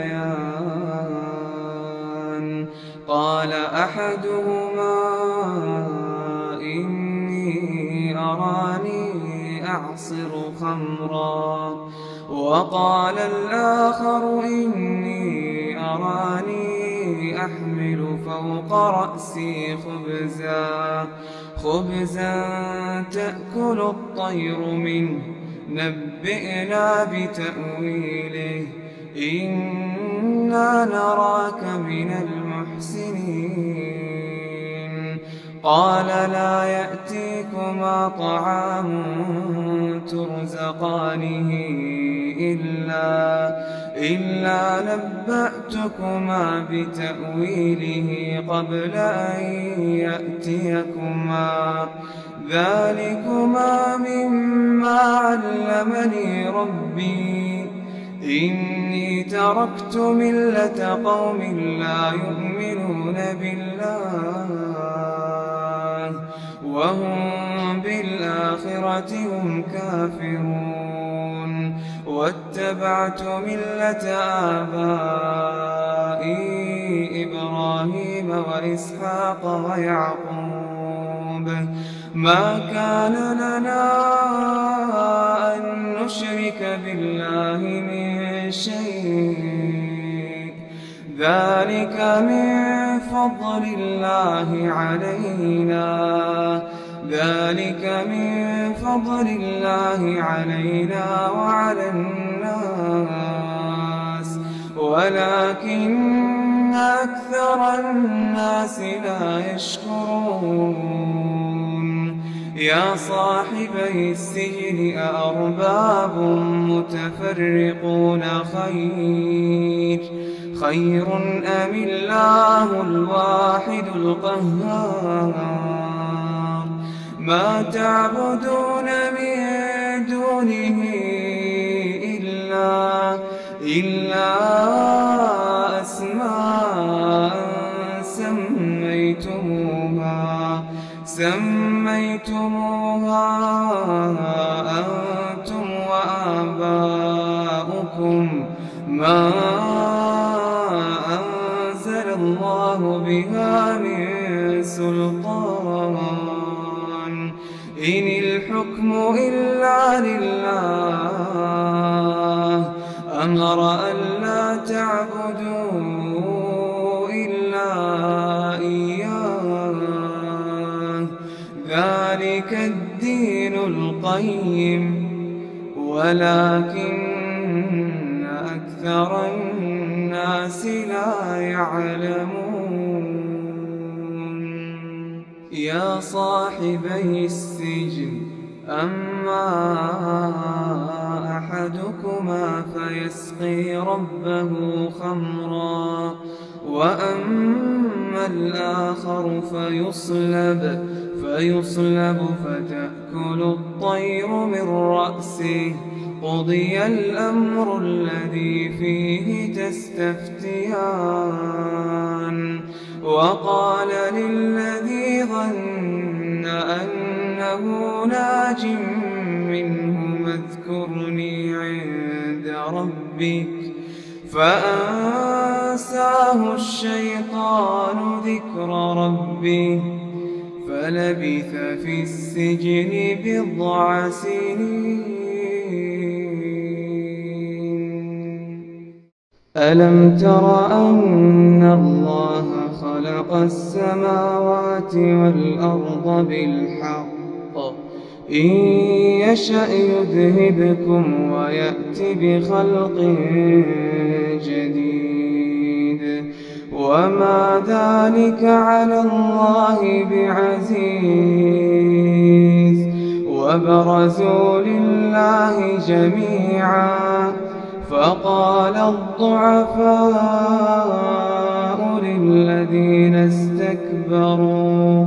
Speaker 1: فتيان قال أحدهما إني أراني أعصر خمرا وقال الآخر إني أراني أحمل فوق رأسي خبزا خبزا تأكل الطير منه نبئنا بتأويله إنا نراك من المحسنين قال لا يأتيكما طعام ترزقانه إلا إلا نبأتكما بتأويله قبل أن يأتيكما ذلكما مما علمني ربي إني تركت ملة قوم لا يؤمنون بالله وهم بالآخرة هم كافرون واتبعت ملة آبائي إبراهيم وإسحاق ويعقوب ما كان لنا أن نشرك بالله من شيء ذلك من فضل الله علينا ذلك من فضل الله علينا وعلى الناس ولكن أكثر الناس لا يشكرون يا صاحبي السجن أأرباب متفرقون خير خير أم الله الواحد القهار ما تعبدون من دونه إلا إلا أسماء سميتموها سميتموها أنتم وآباؤكم ما أنزل الله بها من سلطان إن الحكم إلا لله أمر ألا تعبدوا إلا إياه ذلك الدين القيم ولكن أكثر الناس لا يعلمون يا صاحبي السجن أما أحدكما فيسقي ربه خمرا وأما الآخر فيصلب فيصلب فتأكل الطير من رأسه قضي الأمر الذي فيه تستفتيان وقال للذي ظن أنه ناج منه اذكرني عند ربك فأنساه الشيطان ذكر ربه فلبث في السجن بضع سنين ألم تر أن الله خلق السماوات والأرض بالحق إن يشأ يذهبكم ويأت بخلق جديد وما ذلك على الله بعزيز وبرزوا لله جميعا فقال الضعفاء للذين استكبروا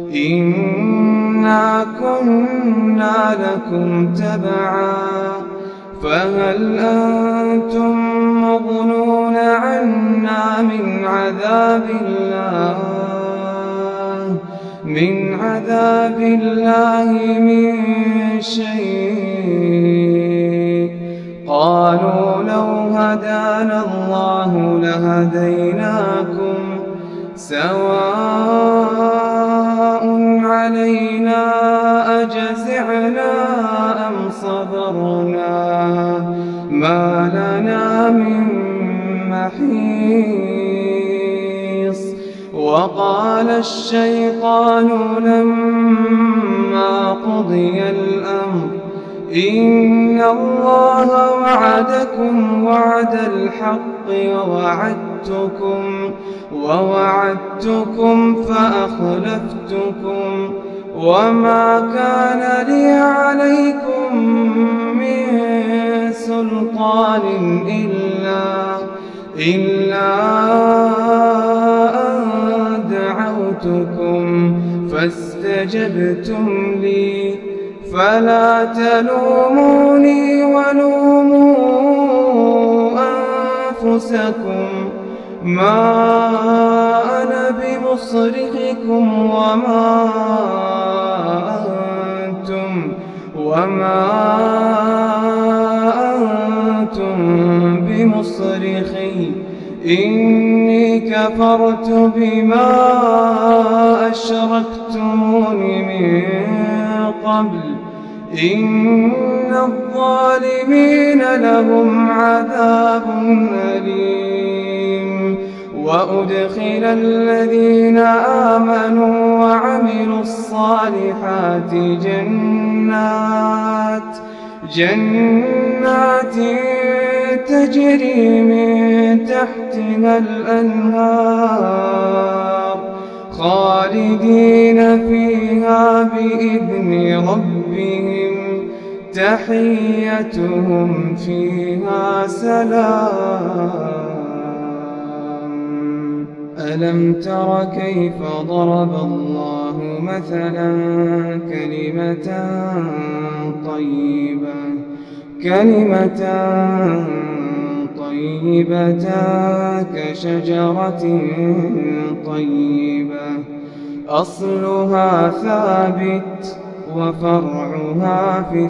Speaker 1: إنا كنا لكم تبعا فهل أنتم مغنون عنا من عذاب الله من عذاب الله من شيء قالوا لو هدانا الله لهديناكم سواء علينا أجزعنا أم صبرنا ما لنا من محيص وقال الشيطان لما قضي الأمر إن الله وعدكم وعد الحق ووعدتكم ووعدتكم فأخلفتكم وما كان لي عليكم من سلطان إلا إلا أن دعوتكم فاستجبتم لي فلا تلوموني ولوموا أنفسكم ما أنا بمصرخكم وما أنتم وما أنتم بمصرخي إني كفرت بما أشركتمون من قبل إن الظالمين لهم عذاب أليم وأدخل الذين آمنوا وعملوا الصالحات جنات جنات تجري من تحتها الأنهار خالدين فيها بإذن ربهم تحيتهم فيها سلام ألم تر كيف ضرب الله مثلا كلمة طيبة كلمة طيبة كشجرة طيبة أصلها ثابت وفرعها في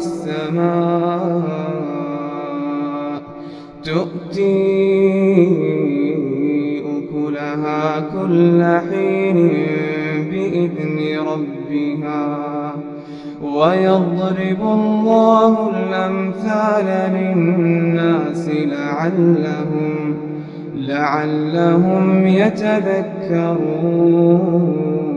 Speaker 1: السماء تؤتي أكلها كل حين بإذن ربها ويضرب الله الأمثال للناس لعلهم لعلهم يتذكرون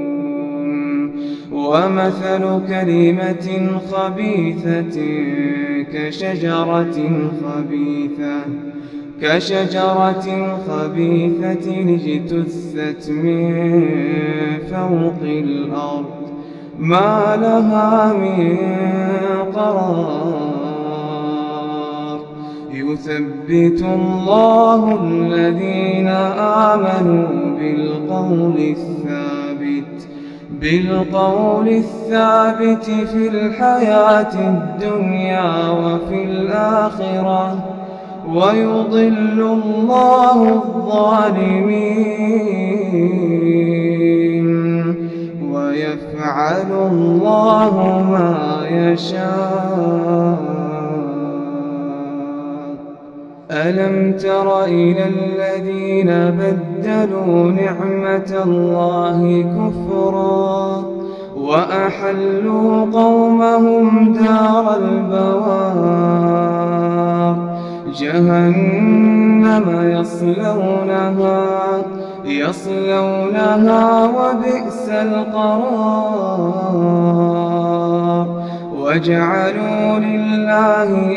Speaker 1: ومثل كلمة خبيثة كشجرة خبيثة كشجرة خبيثة اجتثت من فوق الأرض ما لها من قرار يثبت الله الذين آمنوا بالقول الثابت بالقول الثابت في الحياة الدنيا وفي الآخرة ويضل الله الظالمين ويفعل الله ما يشاء ألم تر إلى الذين بدلوا نعمة الله كفرا وأحلوا قومهم دار البوار جهنم يصلونها يصلونها وبئس القرار وجعلوا لله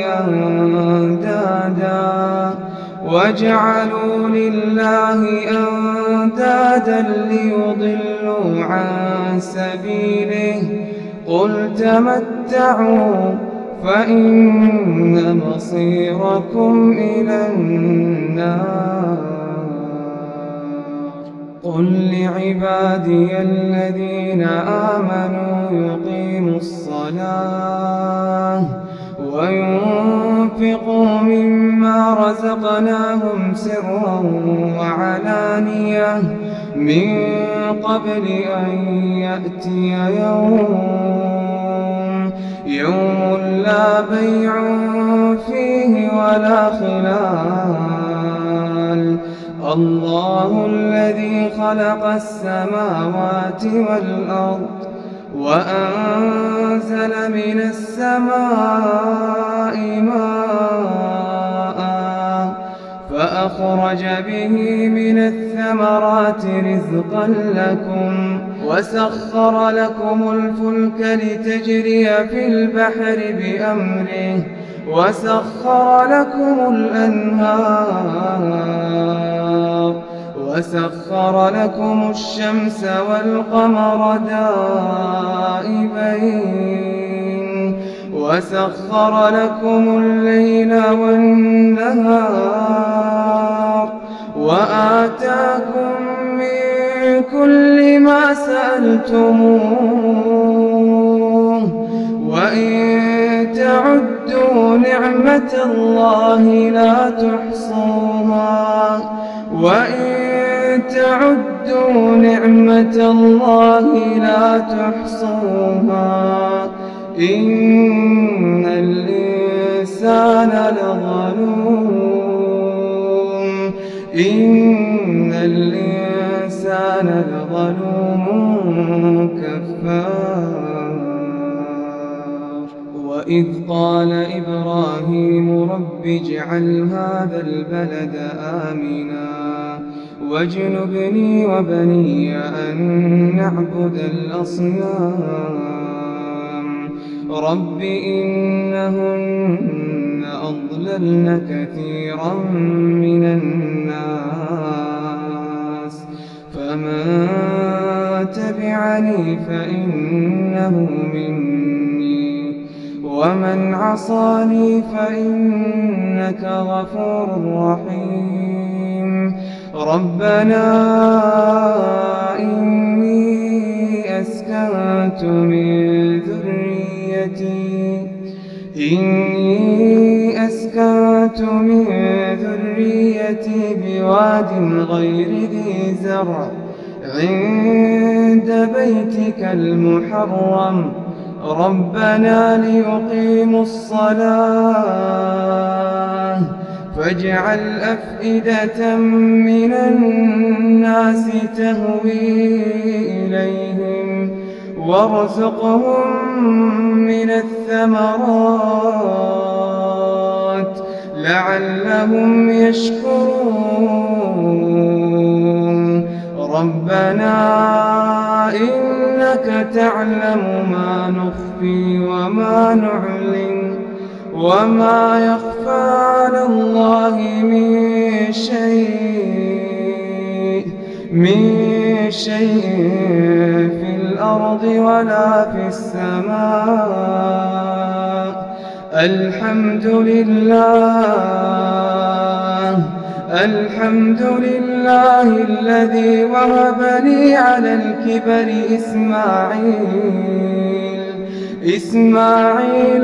Speaker 1: أندادا وجعلوا لله أندادا ليضلوا عن سبيله قل تمتعوا فإن مصيركم إلى النار قل لعبادي الذين آمنوا يقيموا الصلاة وينفقوا مما رزقناهم سرا وعلانية من قبل أن يأتي يوم يوم لا بيع فيه ولا خلال الله الذي خلق السماوات والأرض وأنزل من السماء ماء فأخرج به من الثمرات رزقا لكم وسخر لكم الفلك لتجري في البحر بأمره وسخر لكم الأنهار وسخر لكم الشمس والقمر دائبين وسخر لكم الليل والنهار وآتاكم من كل ما سألتموه وإن تعدوا نعمة الله لا تحصوها وإن تعدوا نعمة الله لا تحصوها إن الإنسان لظلوم إن الإنسان لظلوم كفار وإذ قال إبراهيم رب اجعل هذا البلد آمنا واجنبني وبني أن نعبد الأصنام رب إنهن أضللن كثيرا من الناس فمن تبعني فإنه مني ومن عصاني فإنك غفور رحيم ربنا إني أسكنت من ذريتي إني أسكنت من ذريتي بواد غير ذي زرع عند بيتك المحرم ربنا ليقيموا الصلاة فاجعل أفئدة من الناس تهوي إليهم وارزقهم من الثمرات لعلهم يشكرون ربنا إنك تعلم ما نخفي وما نعلن وما يخفى على الله من شيء من شيء في الأرض ولا في السماء الحمد لله الحمد لله الذي وهب لي على الكبر إسماعيل إسماعيل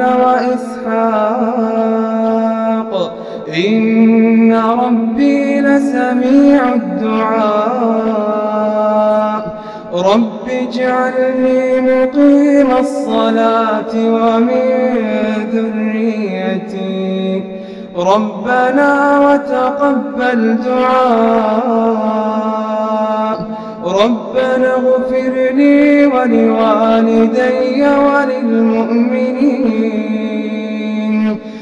Speaker 1: وإسحاق إن ربي لسميع الدعاء رب اجعلني مقيم الصلاة ومن ذريتي ربنا وتقبل دعاء ربنا اغفر لي ولوالدي وللمؤمنين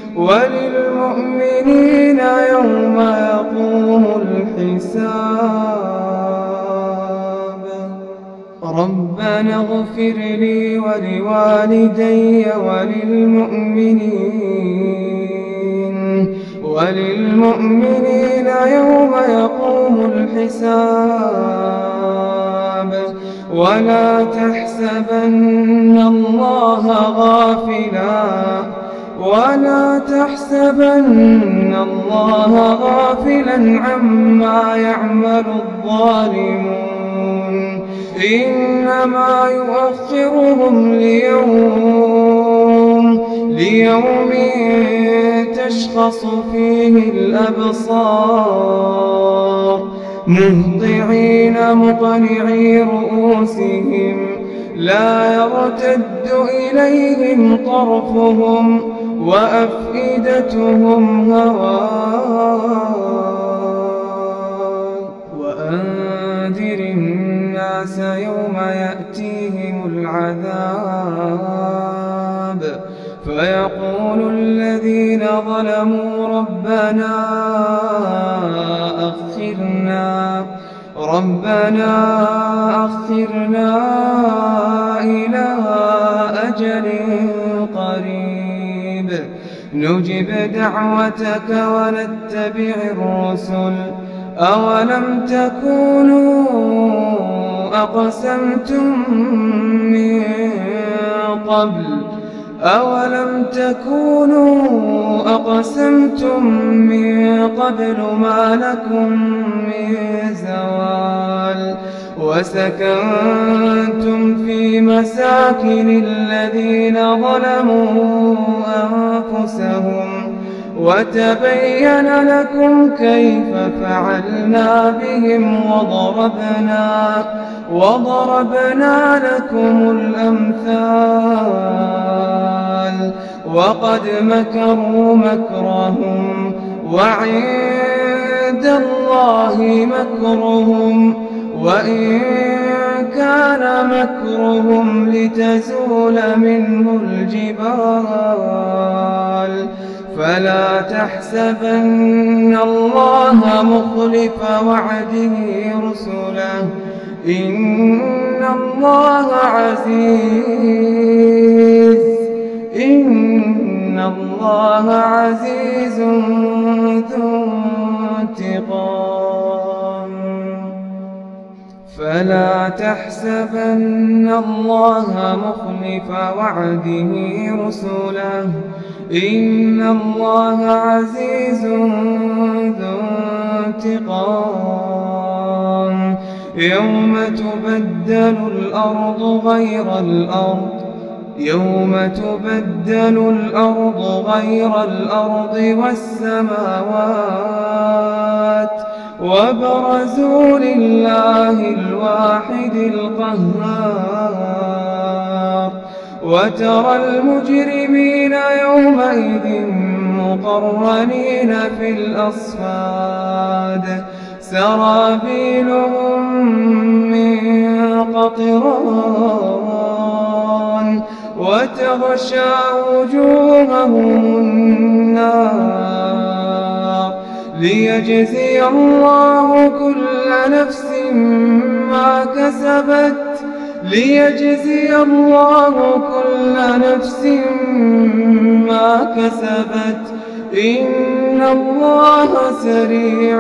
Speaker 1: وللمؤمنين يوم يقوم الحساب رب ربنا اغفر لي ولوالدي وللمؤمنين وللمؤمنين يوم يقوم الحساب ولا تحسبن الله غافلا ولا تحسبن الله غافلا عما يعمل الظالمون إنما يؤخرهم ليوم ليوم تشخص فيه الأبصار مهطعين مقنعي رؤوسهم لا يرتد إليهم طرفهم وأفئدتهم هواء وأنذر الناس يوم يأتيهم العذاب فيقول الذين ظلموا ربنا أخرنا ربنا أخرنا إلى أجل قريب نجب دعوتك ونتبع الرسل أولم تكونوا أقسمتم من قبل أولم تكونوا أقسمتم من قبل ما لكم من زوال وسكنتم في مساكن الذين ظلموا أنفسهم وتبين لكم كيف فعلنا بهم وضربنا وضربنا لكم الأمثال وقد مكروا مكرهم وعند الله مكرهم وإن كان مكرهم لتزول منه الجبال فلا تحسبن الله مخلف وعده رسله إن الله عزيز إن الله عزيز ذو انتقام فلا تحسبن الله مخلف وعده رسله إن الله عزيز ذو انتقام يوم تبدل الأرض غير الأرض يوم تبدل الأرض غير الأرض والسماوات وبرزوا لله الواحد القهار وترى المجرمين يومئذ مقرنين في الأصفاد سرابيلهم من قطران وتغشى وجوههم النار ليجزي الله كل نفس ما كسبت ليجزي الله كل نفس ما كسبت إن الله سريع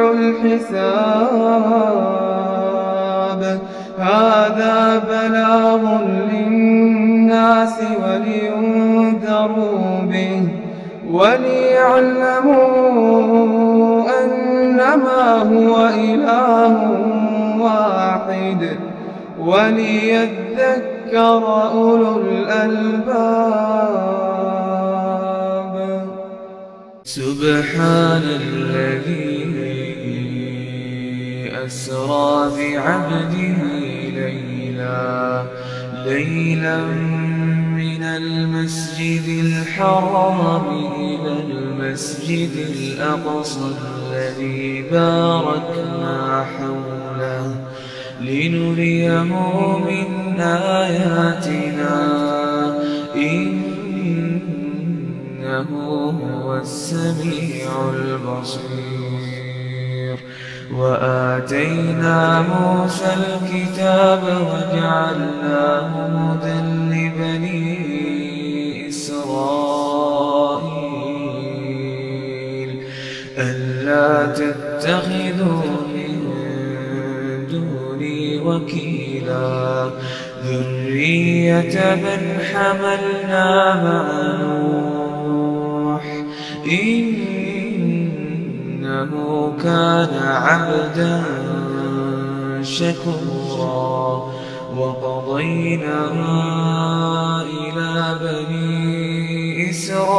Speaker 1: الحساب هذا بلاغ للناس ولينذروا به وليعلموا أنما هو إله واحد وليذكر أولو الألباب سبحان الذي أسرى بعبده ليلا ليلا من المسجد الحرام إلى المسجد الأقصى الذي باركنا حوله لنريه من آياتنا إنه هو السميع البصير وآتينا موسى الكتاب وجعلناه هدى لبني إسرائيل ألا تتخذوا من دوني وكيلا ذرية من حملنا مع نوح إنه كان عبدا شكورا وقضينا إلى بني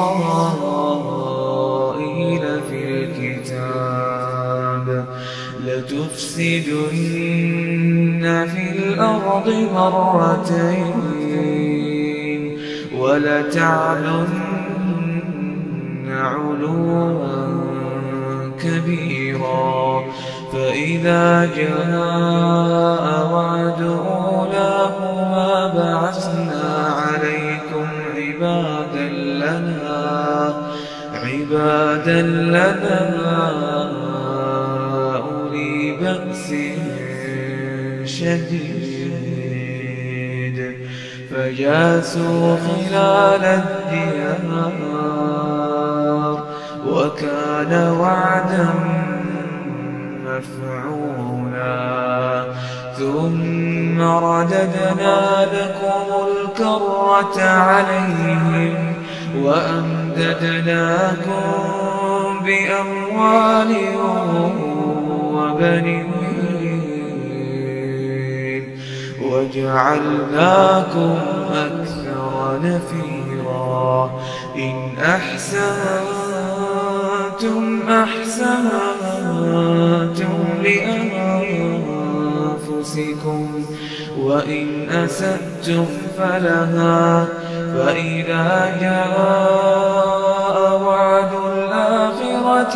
Speaker 1: إسرائيل في الكتاب لتفسدن في الأرض مرتين ولتعلن علوا كبيرا فإذا جاء وعد أولاهما بعثنا عليكم عبادا لنا عبادا لنا أولي بأس شديد فجاسوا خلال الديار وكان وعدا مفعولا ثم رددنا لكم الكرة عليهم وأمددناكم بأموال وبنين وجعلناكم أكثر نفيرا إن أحسنتم أحسنتم لأنفسكم وإن أسأتم فلها فإذا جاء وعد الآخرة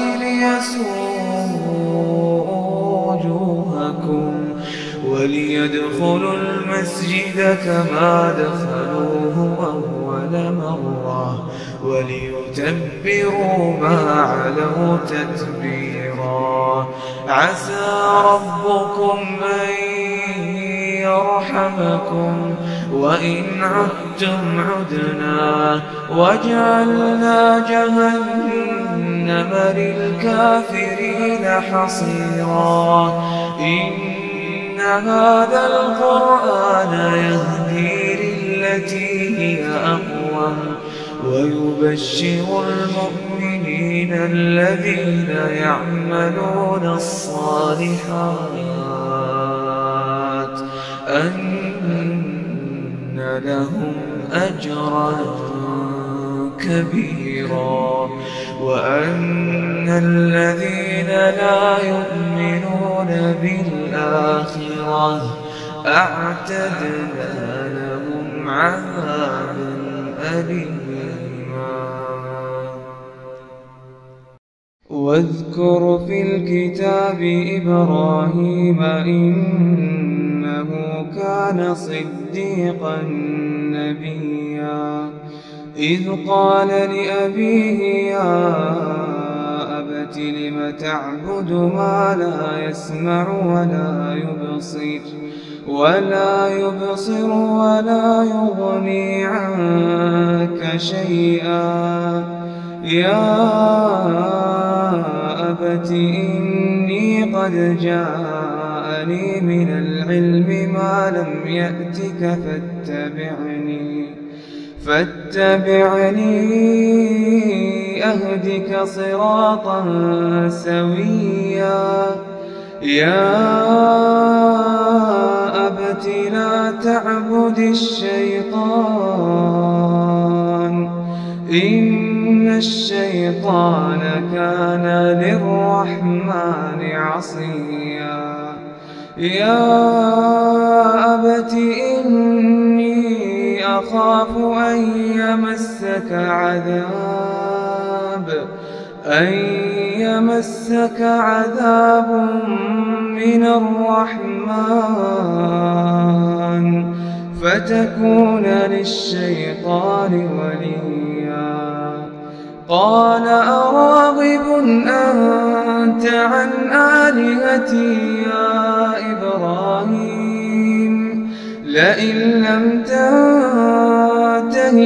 Speaker 1: ليسوءوا وجوهكم وليدخلوا المسجد كما دخلوه أول مرة وليتبروا ما علوا تتبيرا عسى ربكم أن يرحمكم وإن عدتم عدنا وجعلنا جهنم للكافرين حصيرا إن هذا القرآن يهدي للتي هي أقوم ويبشر المؤمنين الذين يعملون الصالحات أن لهم أجرا كبيرا وأن الذين لا يؤمنون بالآخرة أعتدنا لهم عذابا أليما واذكر في الكتاب إبراهيم إنه كان صديقا نبيا إذ قال لأبيه يا أبت لم تعبد ما لا يسمع ولا يبصر ولا يبصر ولا يغني عنك شيئا يا أبت إني قد جاءني من العلم ما لم يأتك فاتبعني فاتبعني أهدك صراطا سويا يا أبت لا تعبد الشيطان إن الشيطان كان للرحمن عصيا يا أبت إني أخاف أن يمسك عذاب أن يمسك عذاب من الرحمن فتكون للشيطان وليا قال أراغب أنت عن آلهتي يا إبراهيم لئن لم تنته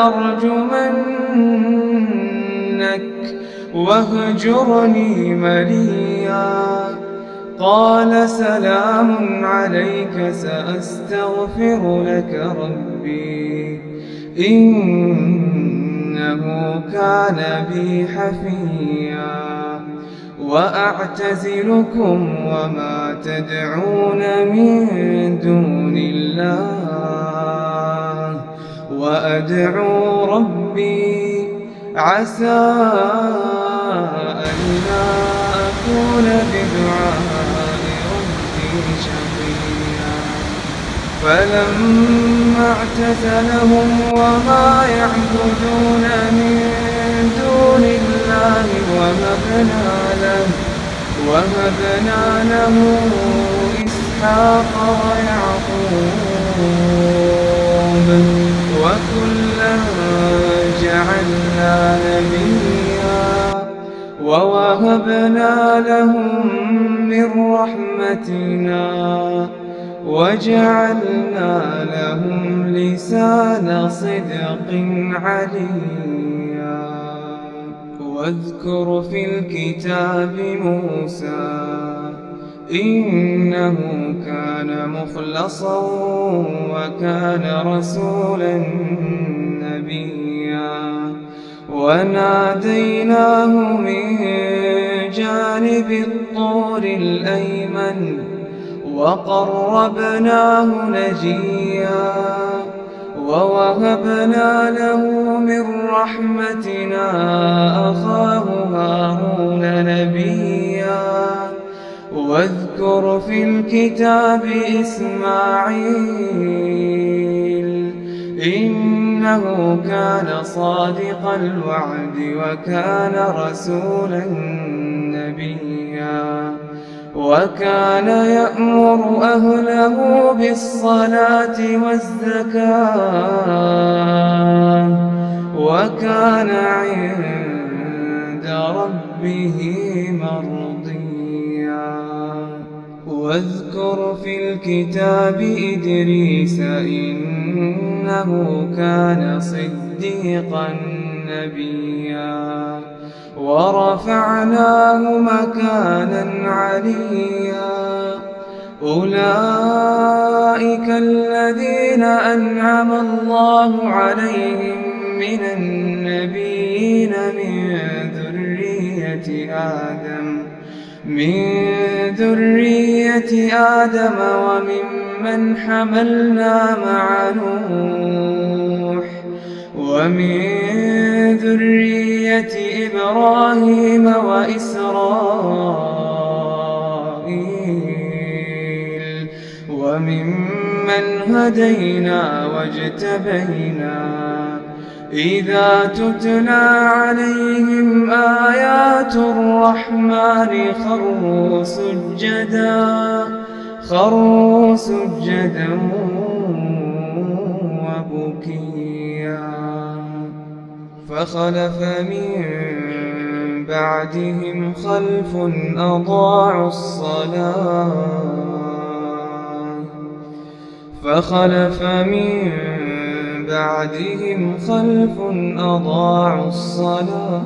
Speaker 1: لأرجمنك واهجرني مليا قال سلام عليك سأستغفر لك ربي إنه كان بي حفيا وأعتزلكم وما تدعون من دون الله وأدعو ربي عسى ألا أكون بدعاء ربي شقيا فلما اعتزلهم وما يعبدون من دون الله وهبنا له, وهبنا له إسحاق ويعقوب وكلا جعلنا نبيا ووهبنا لهم من رحمتنا وجعلنا لهم لسان صدق عليا واذكر في الكتاب موسى إنه كان مخلصا وكان رسولا نبيا وناديناه من جانب الطور الأيمن وقربناه نجيا ووهبنا له من رحمتنا أخاه هارون نبيا واذكر في الكتاب إسماعيل إنه كان صادق الوعد وكان رسولا نبيا وكان يأمر أهله بالصلاة والزكاة وكان عند ربه مرضيا واذكر في الكتاب إدريس إنه كان صديقا نبيا ورفعناه مكانا عليا أولئك الذين أنعم الله عليهم من النبيين من ذرية آدم من ذرية آدم وممن حملنا مع نوح ومن ذرية إبراهيم وإسرائيل وممن هدينا واجتبينا إذا تتلى عليهم آيات الرحمن خروا سجدا خروا سجدا وبكيا فخلف من بعدهم خلف أضاعوا الصلاة فخلف من بعدهم خلف أضاعوا الصلاة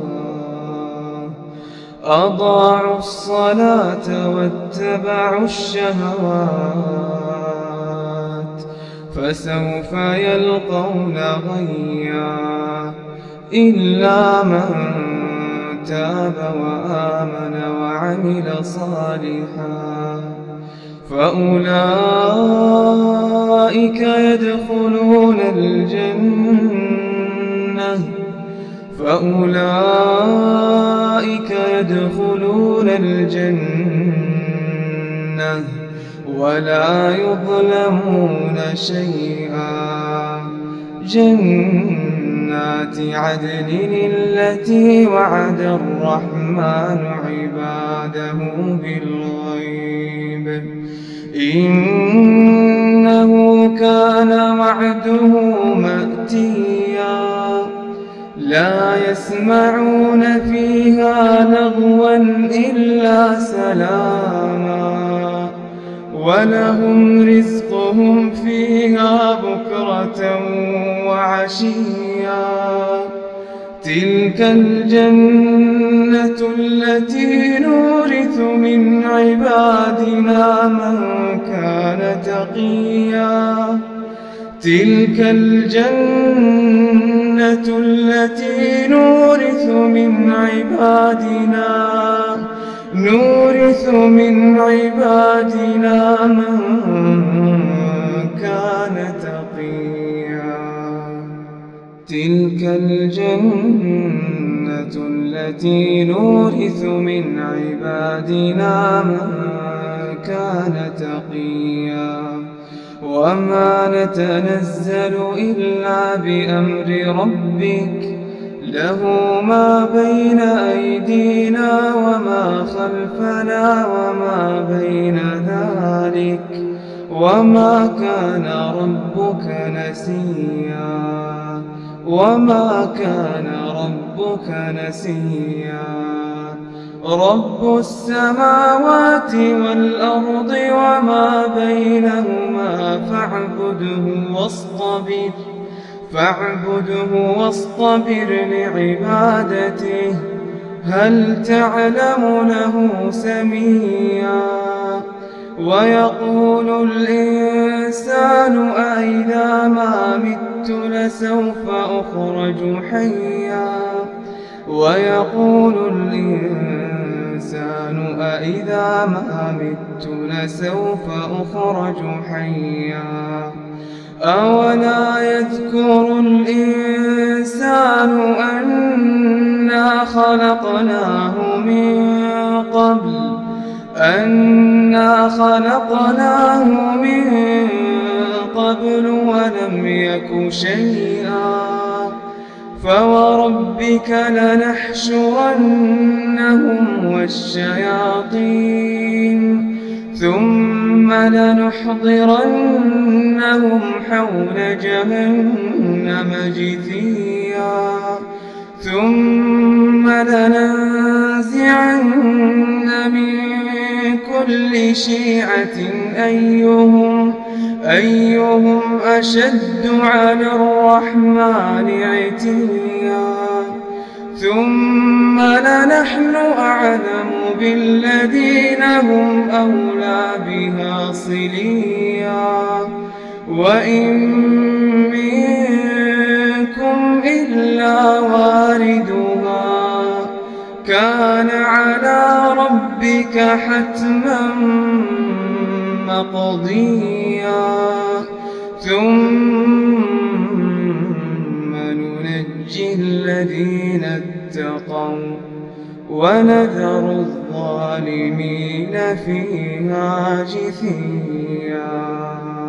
Speaker 1: أضاعوا الصلاة واتبعوا الشهوات فسوف يلقون غيا إلا من تاب وآمن وعمل صالحا فأولئك يدخلون الجنة فأولئك يدخلون الجنة ولا يظلمون شيئا جنات عدن التي وعد الرحمن عباده بالغيب إنه كان وعده مأتيا لا يسمعون فيها لغوا إلا سلاما ولهم رزقهم فيها بكرة وعشيا تلك الجنة التي نورث من عبادنا من كان تقيا تلك الجنة التي نورث من عبادنا نورث من عبادنا من كان تقيا تلك الجنة التي نورث من عبادنا من كان تقيا وما نتنزل إلا بأمر ربك له ما بين أيدينا وما خلفنا وما بين ذلك وما كان ربك نسيا وما كان ربك نسيا رب السماوات والأرض وما بينهما فاعبده واصطبر فاعبده واصطبر لعبادته هل تعلم له سميا ويقول الإنسان أإذا ما مت لسوف أخرج حيا ويقول الإنسان أإذا ما مت لسوف أخرج حيا أولا يذكر الإنسان أنا خلقناه من قبل أنا خلقناه من قبل ولم يك شيئا فوربك لنحشرنهم والشياطين ثم لنحضرنهم حول جهنم جثيا ثم لننزعن من كل شيعة أيهم أيهم أشد على الرحمن عتيا ثم لنحن أعلم بالذين هم أولى بها صليا وإن منكم إلا واردها كان على ربك حتما مقضيا ثم ننجي الذين اتقوا ونذر الظالمين فيها جثيا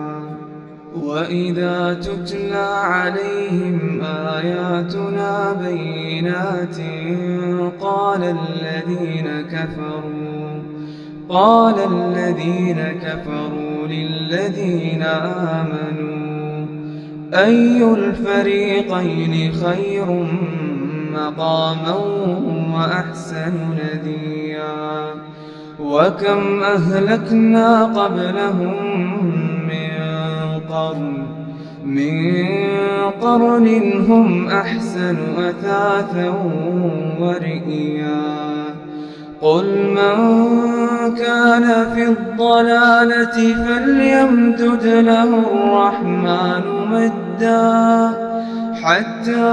Speaker 1: وإذا تتلى عليهم آياتنا بينات قال الذين كفروا قال الذين كفروا للذين آمنوا أي الفريقين خير مقاما وأحسن نديا وكم أهلكنا قبلهم من قرن من قرن هم أحسن أثاثا ورئيا قل من كان في الضلالة فليمدد له الرحمن مدا حتى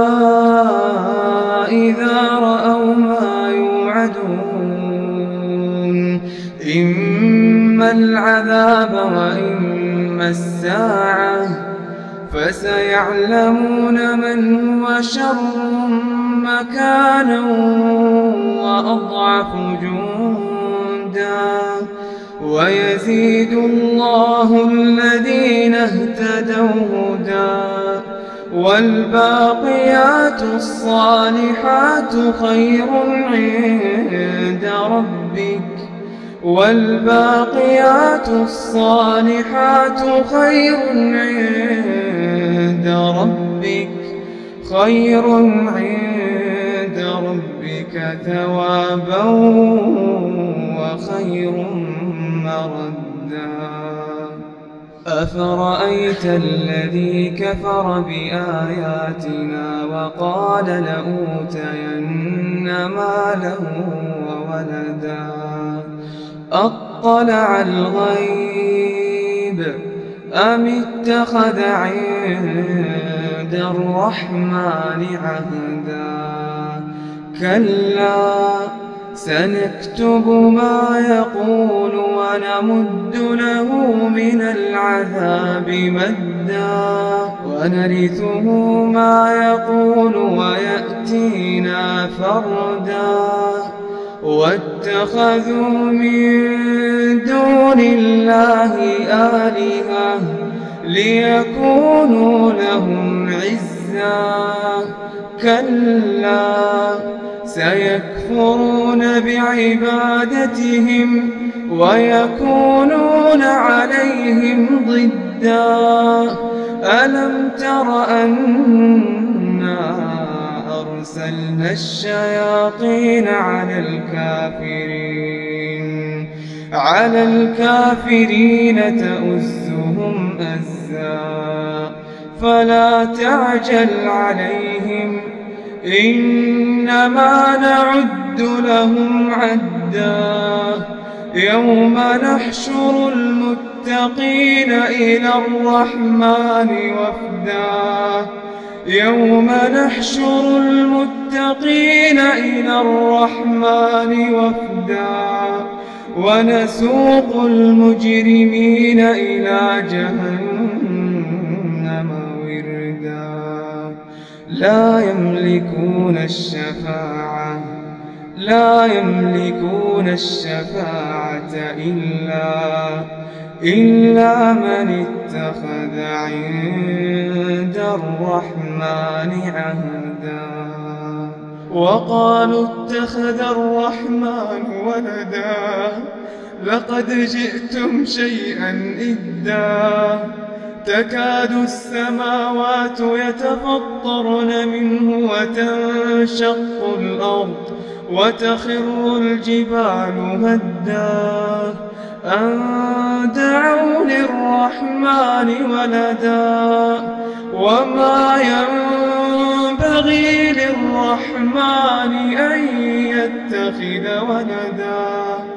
Speaker 1: إذا رأوا ما يوعدون إما العذاب وإما الساعة فسيعلمون من هو شر مكانا وأضعف جندا ويزيد الله الذين اهتدوا هدى والباقيات الصالحات خير عند ربك والباقيات الصالحات خير عند ربك خير عند ربك ثوابا وخير مردا. أفرأيت الذي كفر بآياتنا وقال لأوتين مالا وولدا أطلع الغيب أم اتخذ عند الرحمن عهدا كلا سنكتب ما يقول ونمد له من العذاب مدا ونرثه ما يقول ويأتينا فردا واتخذوا من دون الله آلهة ليكونوا لهم عزا كلا سيكفرون بعبادتهم ويكونون عليهم ضدا. ألم تر أنا أرسلنا الشياطين على الكافرين على الكافرين تؤزهم أزا فلا تعجل عليهم إنما نعد لهم عدا يوم نحشر المتقين إلى الرحمن وفدا يوم نحشر المتقين إلى الرحمن وفدا ونسوق المجرمين إلى جهنم وردا. لا يملكون الشفاعة لا يملكون الشفاعة إلا إلا من اتخذ عند الرحمن عهدا. وقالوا اتخذ الرحمن ولدا لقد جئتم شيئا إدا تكاد السماوات يتفطرن منه وتنشق الأرض وتخر الجبال هدا أن دعوا للرحمن ولدا وما ينبغي للرحمن أن يتخذ ولدا.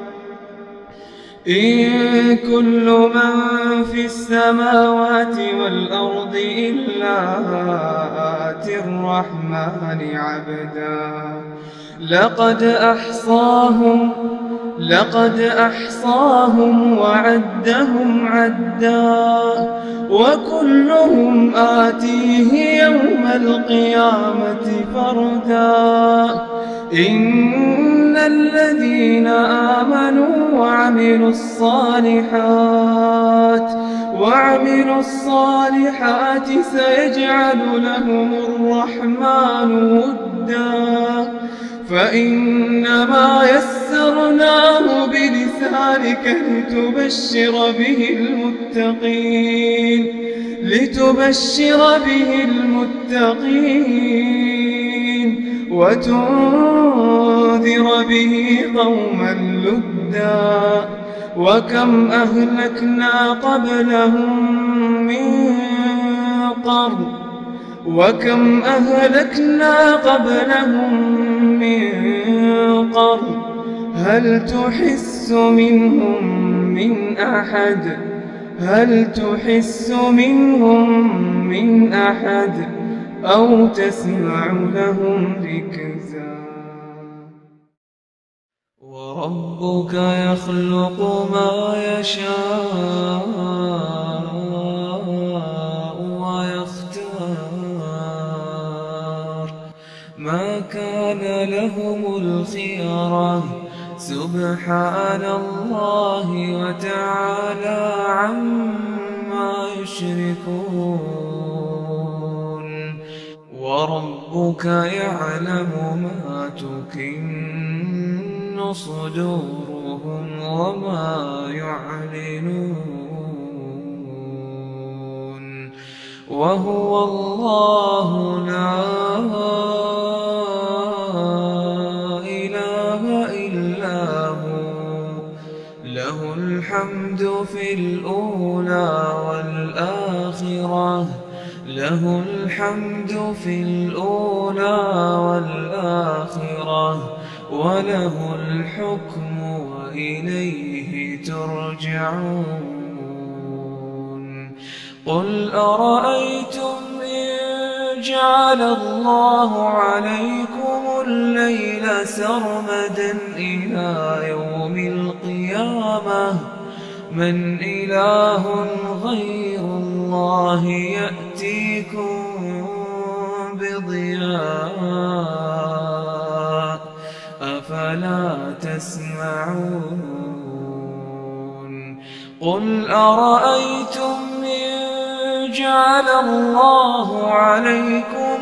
Speaker 1: إن كل من في السماوات والأرض إلا آتي الرحمن عبدا لقد أحصاهم لقد أحصاهم وعدهم عدا وكلهم آتيه يوم القيامة فردا. إن الذين آمنوا وعملوا الصالحات وعملوا الصالحات سيجعل لهم الرحمن ودا فإنما يسرناه بلسانك لتبشر به المتقين لتبشر به المتقين وتنذر به قوما لدا. وكم أهلكنا قبلهم من قرن وكم أهلكنا قبلهم من قرن هل تحس منهم من أحد هل تحس منهم من أحد أو تسمع لهم ركزا. وربك يخلق ما يشاء ويختار ما كان لهم الخيرة سبحان الله وتعالى عما يشركون. وربك يعلم ما تكن صدورهم وما يعلنون وهو الله لا إله إلا هو، له الحمد في الأولى والآخرة، له الحمد في الأولى والآخرة، وله الحكم وإليه ترجعون. قل أرأيتم إن جعل الله عليكم الليل سرمدا إلى يوم القيامة من إله غير الله يأتيكم بضياء أفلا تسمعون. قل أرأيتم إن جعل الله عليكم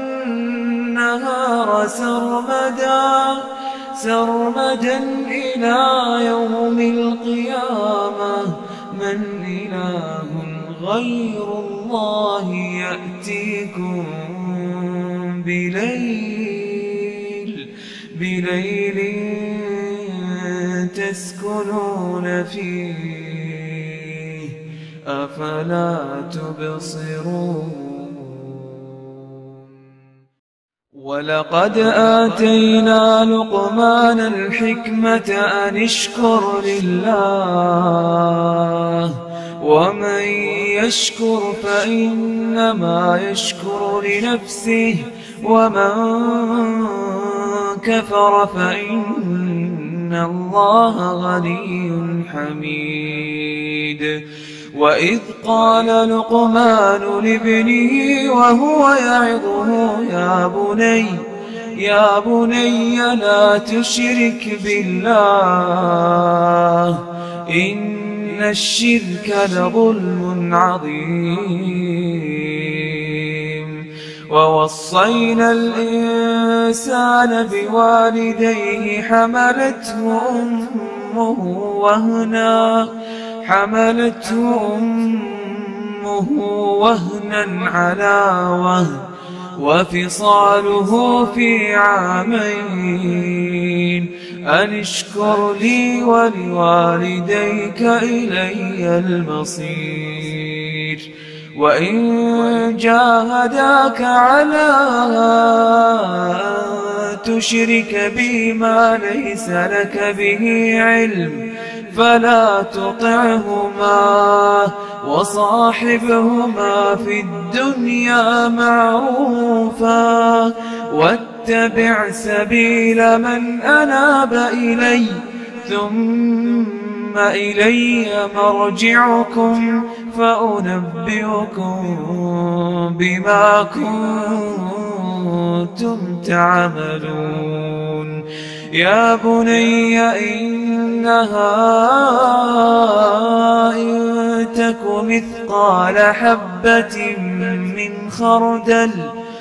Speaker 1: النهار سرمدا سرمدا إلى يوم القيامة من إله غير الله يأتيكم بليل بليل تسكنون فيه أفلا تبصرون. ولقد آتينا لقمان الحكمة أن اشكر لله ومن يشكر فإنما يشكر لنفسه ومن كفر فإن الله غني حميد. وإذ قال لقمان لابنه وهو يعظه يا بني يا بني لا تشرك بالله إن الشرك لظلم عظيم. ووصينا الإنسان بوالديه حملته أمه وهنا حملته أمه وهنا على وهن وفصاله في عامين أن اشكر لي ولوالديك إلي المصير. وإن جاهداك على أن تشرك بي ما ليس لك به علم فلا تطعهما وصاحبهما في الدنيا معروفا واتبع سبيل من أناب إلي ثم إلي مرجعكم فأنبئكم بما كنتم تعملون. يا بني إنها إن تك مثقال حبة من خردل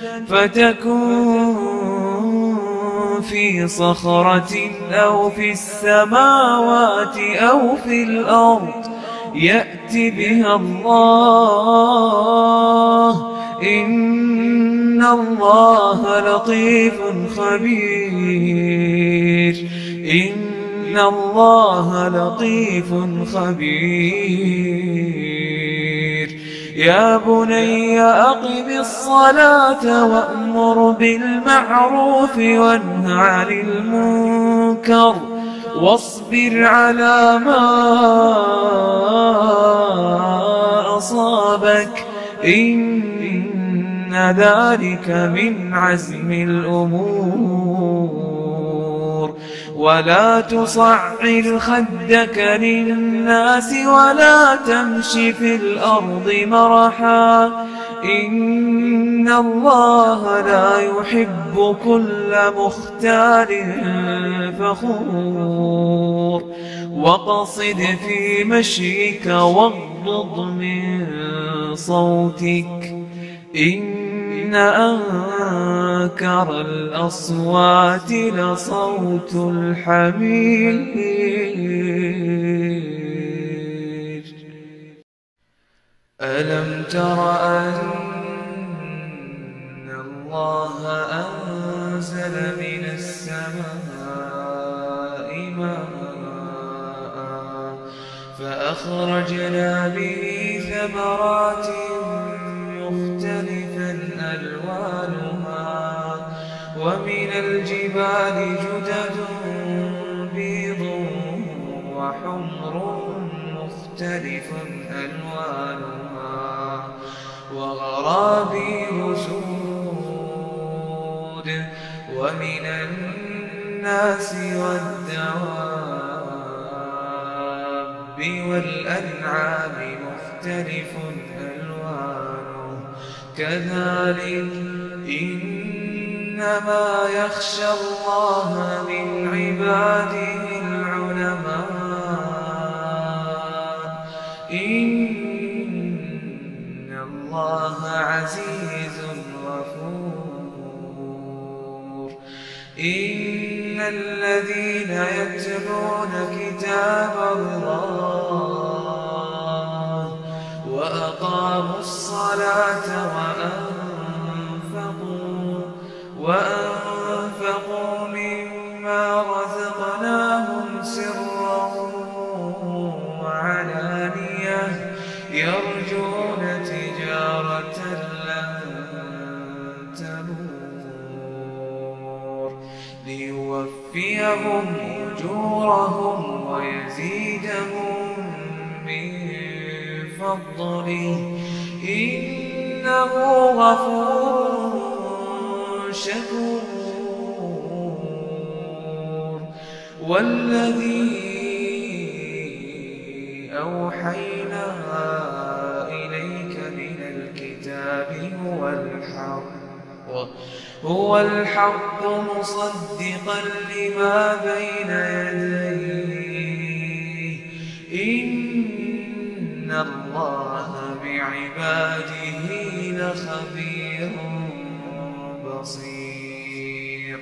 Speaker 1: فتكن في صخرة أو في السماوات أو في الأرض يأت بها الله إن الله لطيف خبير إن الله لطيف خبير. يا بني أقم الصلاة وأمر بالمعروف وانه عن المنكر واصبر على ما أصابك إن ذلك من عزم الأمور. ولا تصعر خدك للناس ولا تمش في الأرض مرحا إن الله لا يحب كل مختال فخور. وقصد في مشيك واغضض من صوتك إن أنكر الأصوات لصوت الحمير. ألم تر أن الله أنزل من السماء ماء فأخرجنا به ثمرات مختلفا ألوانها ومن الجبال جدد بيض وحمر مختلف ألوانها وغرابيب سود ومن الناس والدواب والأنعام مختلف ألوانه كذلك إنما يخشى الله من عباده العلماء إن الله عزيز غفور إن الذين يتلون كتاب الله وأقاموا الصلاة وأنفقوا وأنفقوا مما رزقناهم سرا وعلانية يرجون تجارة لن تبور ليوفيهم أجورهم ويزيدهم من فضله إنه غفور شكور والذي أوحينا إليك من الكتاب هو الحق هو الحق مصدقا لما بين يديه إن الله بعباده لخبير بصير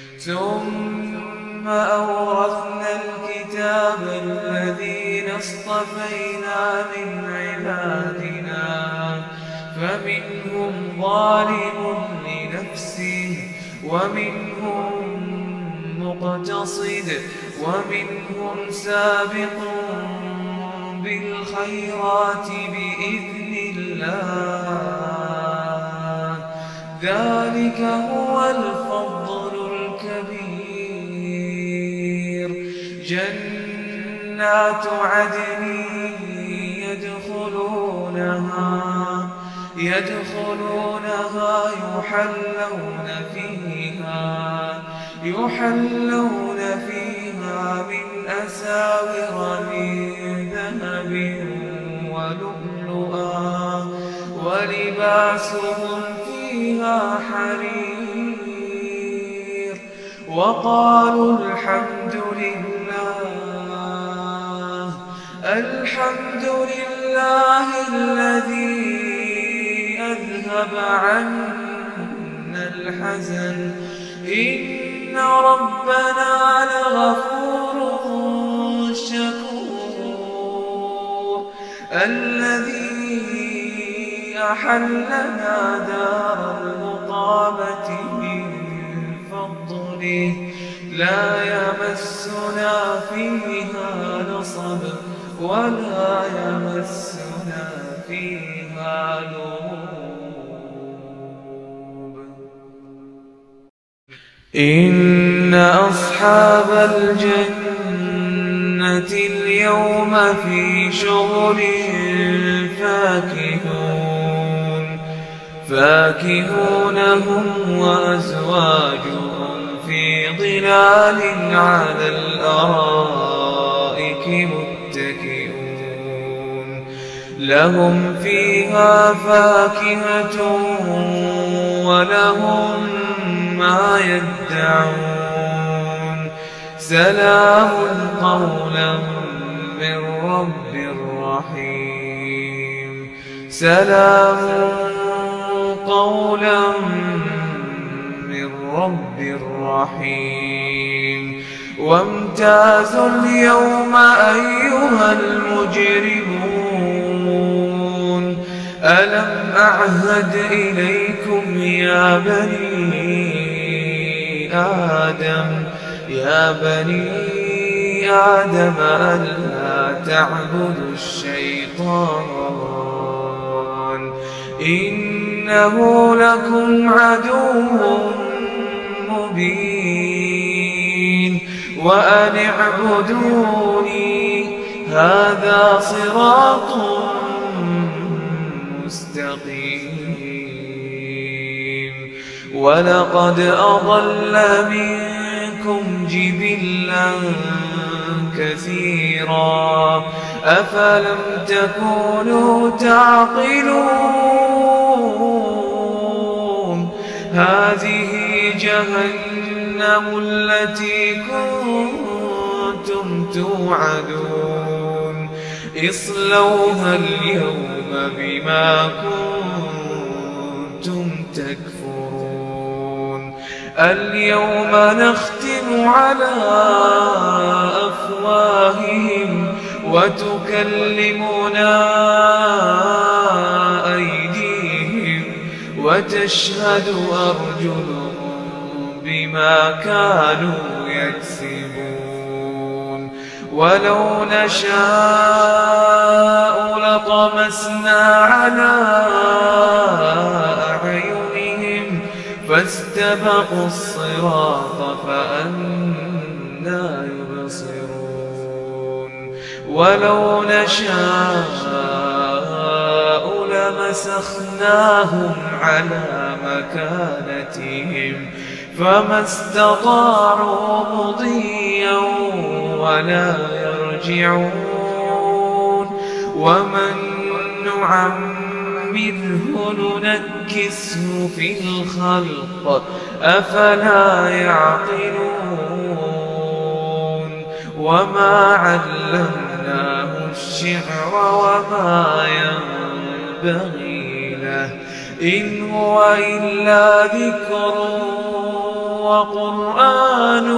Speaker 1: ثم أورثنا الكتاب الذين اصطفينا من عبادنا فمنهم ظالم لنفسه ومنهم مقتصد ومنهم سابق بالخيرات بإذن الله ذلك هو الفضل الكبير جنات عدن يدخلونها يدخلونها يحلون فيها يحلون فيها من أساور من ذهب ولؤلؤا ولباسهم فيها حرير وقالوا الحمد لله الحمد لله الذي أذهب عنا الحزن إن ربنا لغفور شكور الذي أحلنا دار المقامة من فضله لا يمسنا فيها نصب ولا يمسنا فيها لغوب إن أصحاب الجنة اليوم في شغل فاكهون فاكهون هم وأزواجهم في ظلال على الأرائك متكئون لهم فيها فاكهة ولهم ما يدعون سلام قولا من رب رحيم سلام قولا من رب رحيم وامتازوا اليوم أيها المجرمون ألم أعهد إليكم يا بني آدم يا بني آدم ألا تعبدوا الشيطان إنه لكم عدو مبين وأن اعبدوني هذا صراط مستقيم ولقد أضل منكم جبلا كثيرا أفلم تكونوا تعقلون هذه جهنم التي كنتم توعدون اصلوها اليوم بما كنتم تكفرون اليوم نختم على أفواههم وتكلمنا أيديهم وتشهد أرجلهم بما كانوا يكسبون ولو نشاء لطمسنا على أعينهم فاستبقوا الصراط فأنى يبصرون ولو نشاء لمسخناهم على مكانتهم فما استطاعوا مضيا ولا يرجعون ومن نعمره ننكسه في الخلق أفلا يعقلون وما علمناه الشعر وما ينبغي له إن هو إلا ذكر وقرآن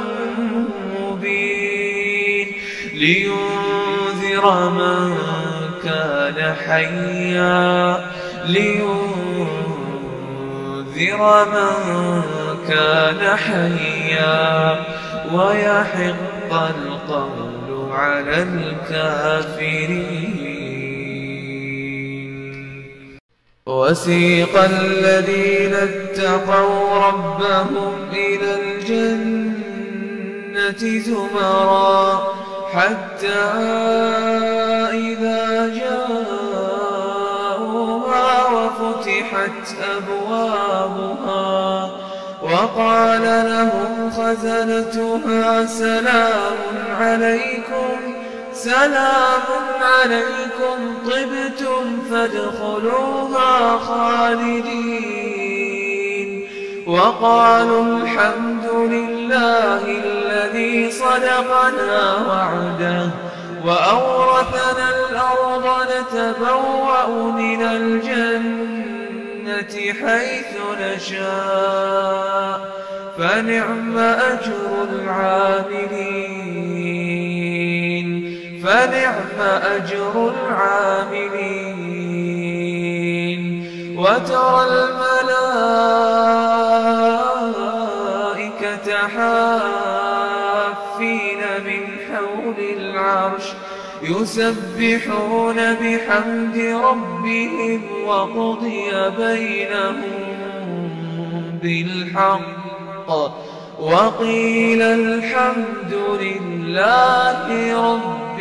Speaker 1: مبين لينذر من كان حيا لينذر من كان حيا ويحق القول على الكافرين وسيق الذين اتقوا ربهم إلى الجنة زمرا حتى إذا جاءوها وفتحت أبوابها وقال لهم خزنتها سلام عليكم سلام عليكم طبتم فادخلوها خالدين وقالوا الحمد لله الذي صدقنا وعده وأورثنا الأرض نتبوأ من الجنة حيث نشاء فنعم أجر العاملين فنعم أجر العاملين وترى الملائكة حافين من حول العرش يسبحون بحمد ربهم وقضي بينهم بالحق وقيل الحمد لله رب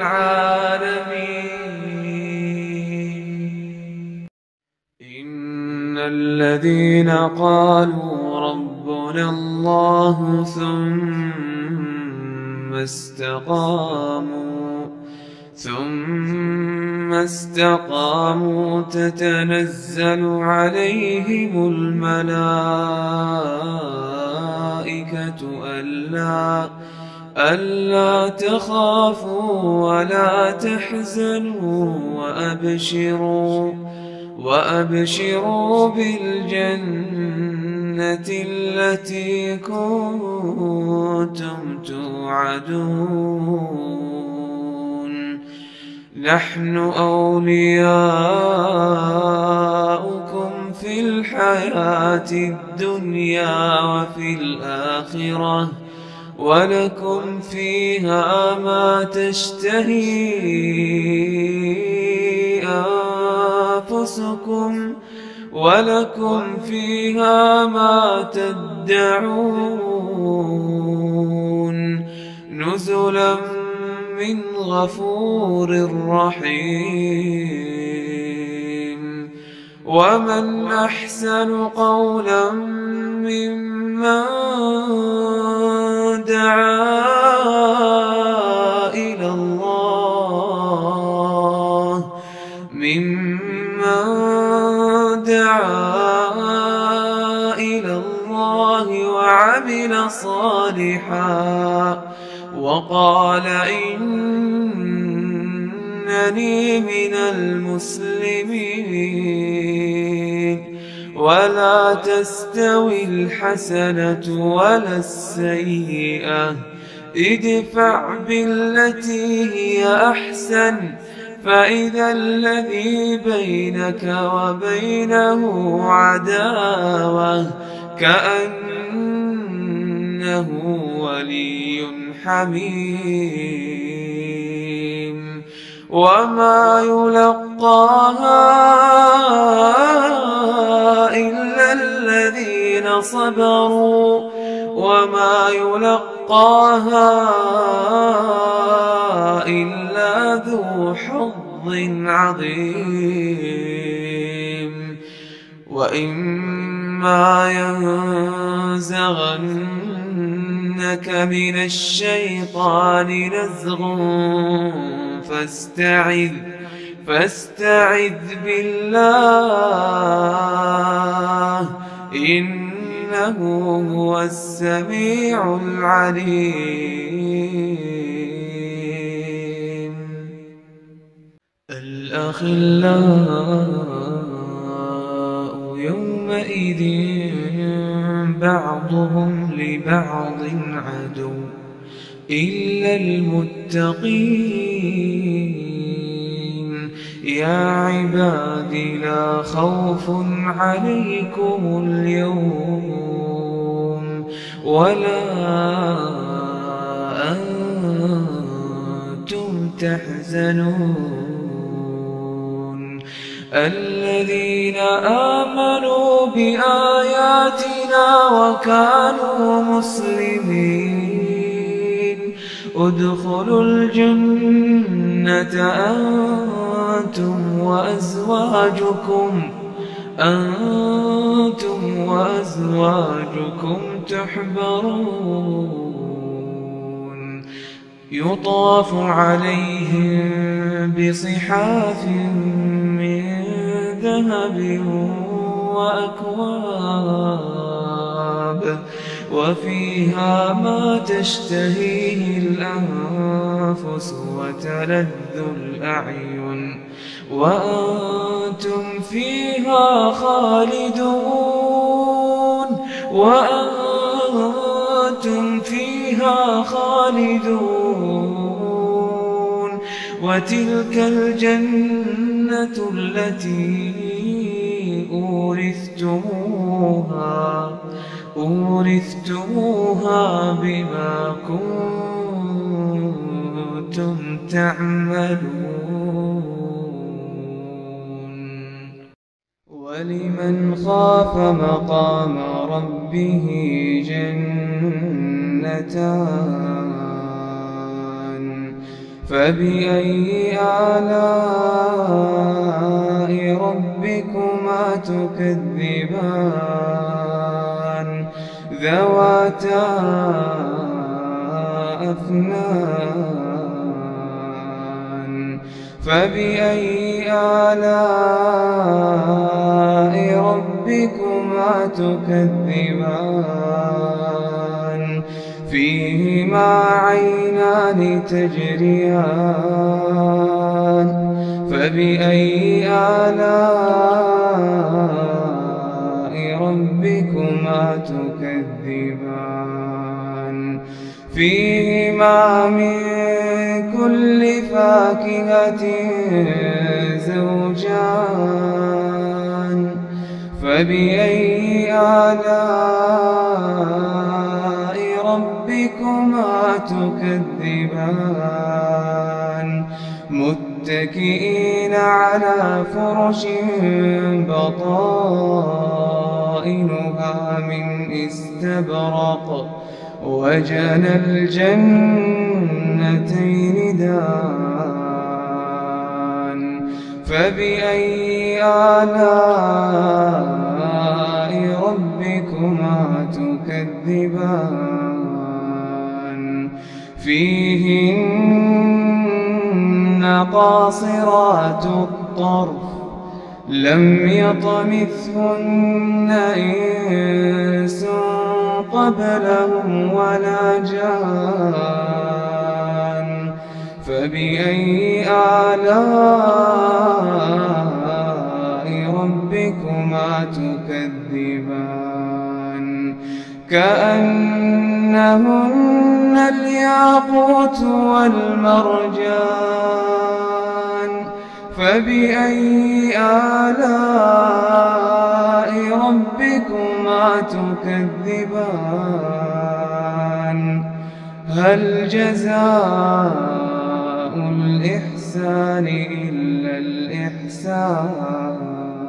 Speaker 1: العالمين إن الذين قالوا ربنا الله ثم استقاموا ثم استقاموا تتنزل عليهم الملائكة ألا ألا تخافوا ولا تحزنوا وأبشروا وأبشروا بالجنة التي كنتم توعدون نحن أولياؤكم في الحياة الدنيا وفي الآخرة ولكم فيها ما تشتهي أنفسكم ولكم فيها ما تدعون نزلا من غفور رحيم. ومن أحسن قولا ممن دعا إلى الله ممن دعا إلى الله وعمل صالحا وقال إنني من المسلمين. ولا تستوي الحسنة ولا السيئة ادفع بالتي هي أحسن فإذا الذي بينك وبينه عداوة كأنه ولي حميم. وما يلقاها إلا الذين صبروا وما يلقاها إلا ذو حظ عظيم. وإما ينزغنك من الشيطان نزغ فاستعذ فاستعذ بالله إنه هو السميع العليم. الأخلاء يومئذ بعضهم لبعض عدو إلا المتقين. يا عباد لا خوف عليكم اليوم ولا أنتم تحزنون. الذين آمنوا بآياتنا وكانوا مسلمين ادخلوا الجنة أنتم وأزواجكم أنتم وأزواجكم تحبرون. يطاف عليهم بصحاف من ذهب وأكواب وفيها ما تشتهيه الأنفس وتلذ الأعين وأنتم فيها خالدون وأنتم فيها خالدون. وتلك الجنة التي أورثتموها أورثتموها بما كنتم تعملون. ولمن خاف مقام ربه جنتان فبأي آلاء ربكما تكذبان ذواتا أفنان فبأي آلاء ربكما تكذبان فيهما عينان تجريان فبأي آلاء ربكما تكذبان فيهما من كل فاكهة زوجان فبأي آلاء ربكما تكذبان متكئين على فرش بطائنها من استبرق وجنى الجنتين دان فبأي آلاء ربكما تكذبان فيهن قاصرات الطرف لم يطمثهن إنس قبلهم ولا جان فبأي آلاء ربكما تكذبان كأنهن الياقوت والمرجان فبأي آلاء ربكما تكذبان هل جزاء الإحسان إلا الإحسان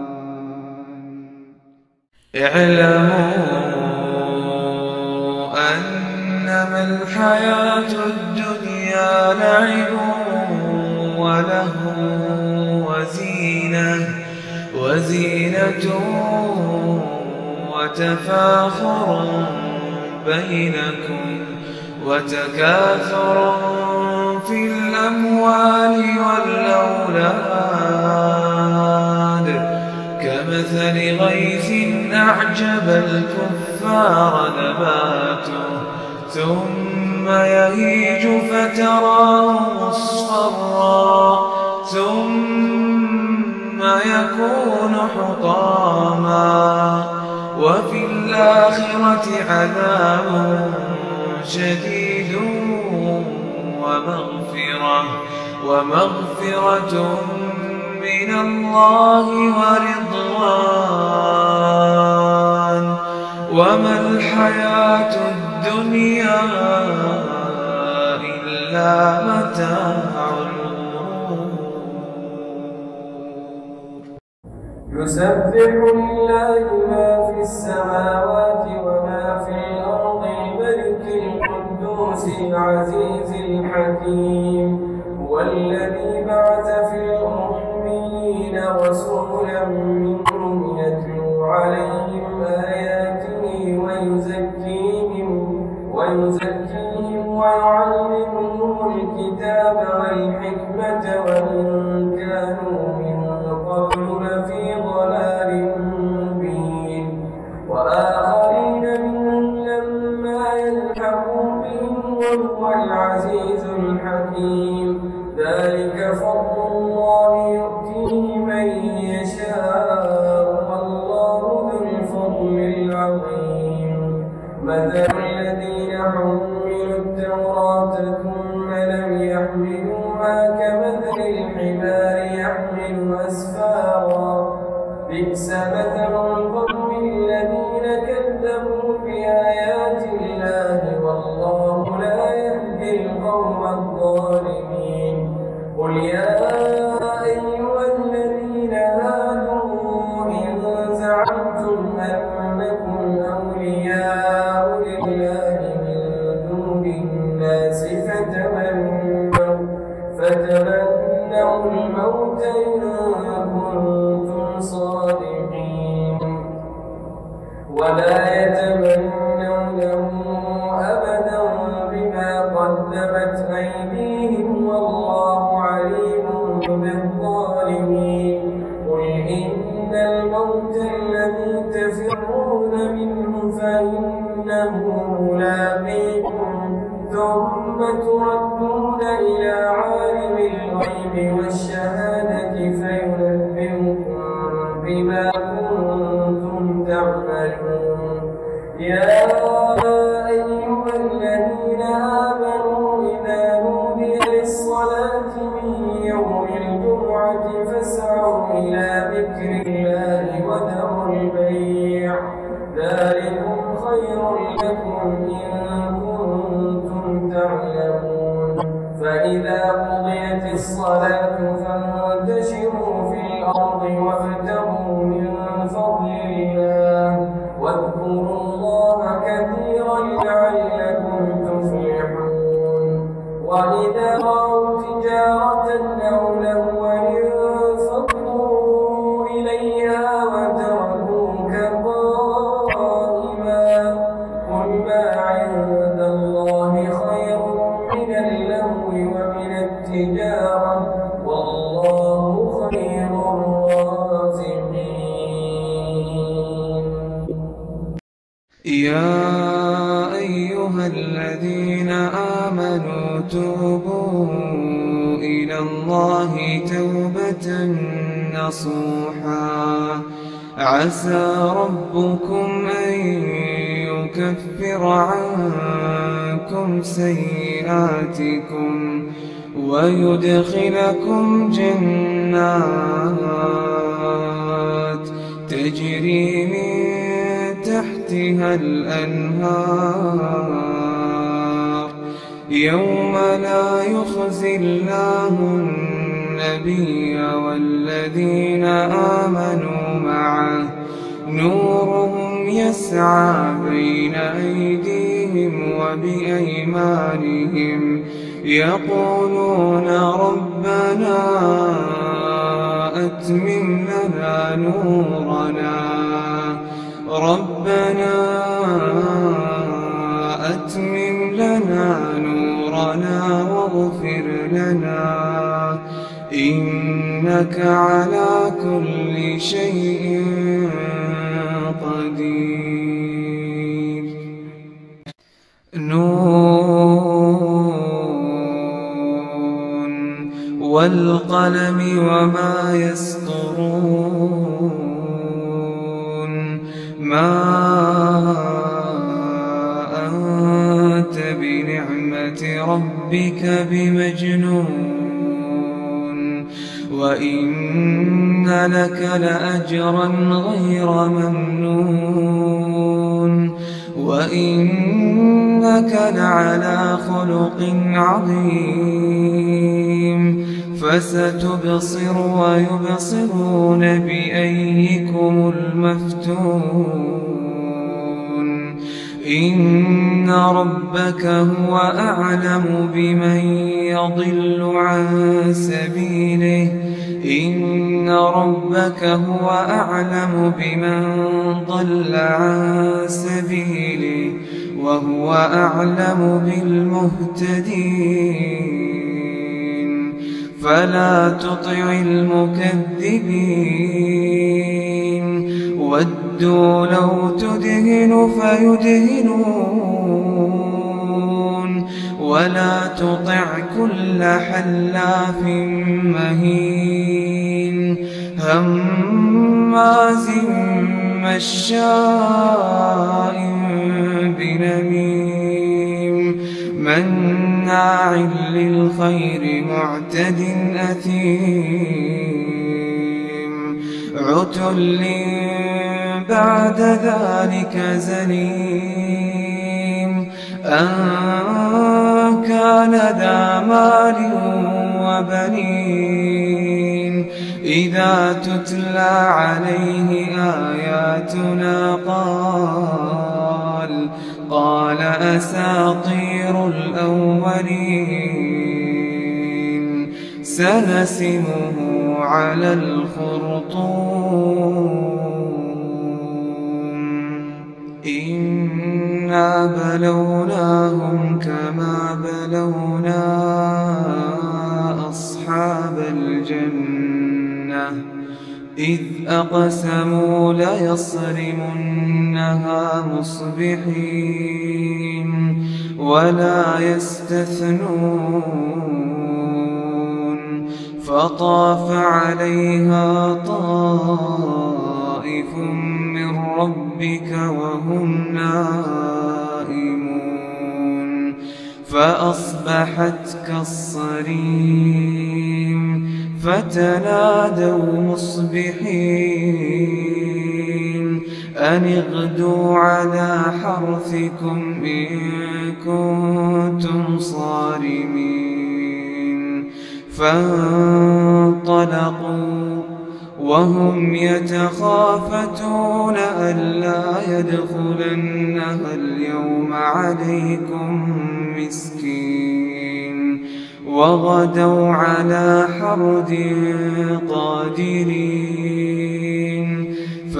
Speaker 1: اعلموا أنما الحياة الدنيا لعب ولهو وزينة وزينة وتفاخر بينكم وتكاثر في الأموال والأولاد كمثل غيث أعجب الكفار نباته ثم يهيج فتراه مصفرا ثم يكون حطاما وفي الآخرة عذاب شديد ومغفرة ومغفرة من الله ورضوان وما الحياة الدنيا إلا متاع
Speaker 2: يسبح لله ما في السماوات وما في الأرض الملك القدوس العزيز الحكيم هو الذي بعث في الأميين رسولا منهم يتلو عليهم آياته ويزكيهم ويزكيهم ويعلمهم الكتاب والحكمة وإن كانوا من قبل لفي ضلال مبين وآخرين منهم لما يلحقوا بهم وهو العزيز الحكيم ذلك فضل الله يؤتيه من يشاء والله ذو الفضل العظيم مثل الذين حملوا التوراة ثم لم يحملوها كمثل الحمار يحمل أسفارا بئس مثل القوم الذين كذبوا بآيات الله والله لا يهدي القوم الظالمين قل يا أيها الذين هادوا إن زعمتم أنكم أولياء لله من دون الناس فتمنوا فتمنوا الموت إن كنتم صادقين ولا يتمنونه أبدا بما قدمت أيديهم والله عليم بالظالمين قل إن الموت الذي تفرون منه فإنه ملاقيكم ثم تردون إلى عالم الغيب والشهادة فينبئكم بما كنتم تعملون يا أيها الذين ذلكم خير لكم إن كنتم تعلمون فإذا قضيت الصلاة فانتشروا في الأرض وابتغوا من فضل الله واذكروا الله كثيرا لعلكم تفلحون وإذا رأوا تجارة أو لهوا انفضوا إليها وتركوك قائما قل ما عند الله خير من اللهو ومن التجارة والله خير الرازقين.
Speaker 1: يا أيها الذين آمنوا توبوا إلى الله توبة نصوحا عسى ربكم أن يكفر عنكم سيئاتكم ويدخلكم جنات تجري من تحتها الأنهار يوم لا يخزي الله النبي والذين آمنوا معه نورهم يسعى بين أيديهم وبأيمانهم يقولون ربنا أتمم لنا نورنا ربنا أتمم لنا نورنا واغفر لنا إنك على كل شيء قدير. نون والقلم وما يسطرون ما أنت بنعمة ربك بمجنون وإن لك لأجرا غير ممنون وإنك لعلى خلق عظيم فستبصر ويبصرون بأيكم المفتون إن ربك هو أعلم بمن يضل عن سبيله إن ربك هو أعلم بمن ضل عن سبيله وهو أعلم بالمهتدين فلا تطع المكذبين ودوا لو تدهن فيدهنون ولا تطع كل حلاف مهين هماز مشاء بنميم مناع للخير معتد أثيم عتل بعد ذلك زنيم أن كان ذا مال وبنين إذا تتلى عليه آياتنا قال قال أساطير الأولين سنسمه على الخرطوم إنا بلوناهم كما بلونا أصحاب الجنة إذ أقسموا ليصرمنها مصبحين ولا يستثنون فطاف عليها طائف من ربك وهم نائمون فأصبحت كالصريم فتنادوا مصبحين أن اغدوا على حرثكم إن كنتم صارمين. فانطلقوا وهم يتخافتون ألا يدخلنها اليوم عليكم مسكين، وغدوا على حرد قادرين.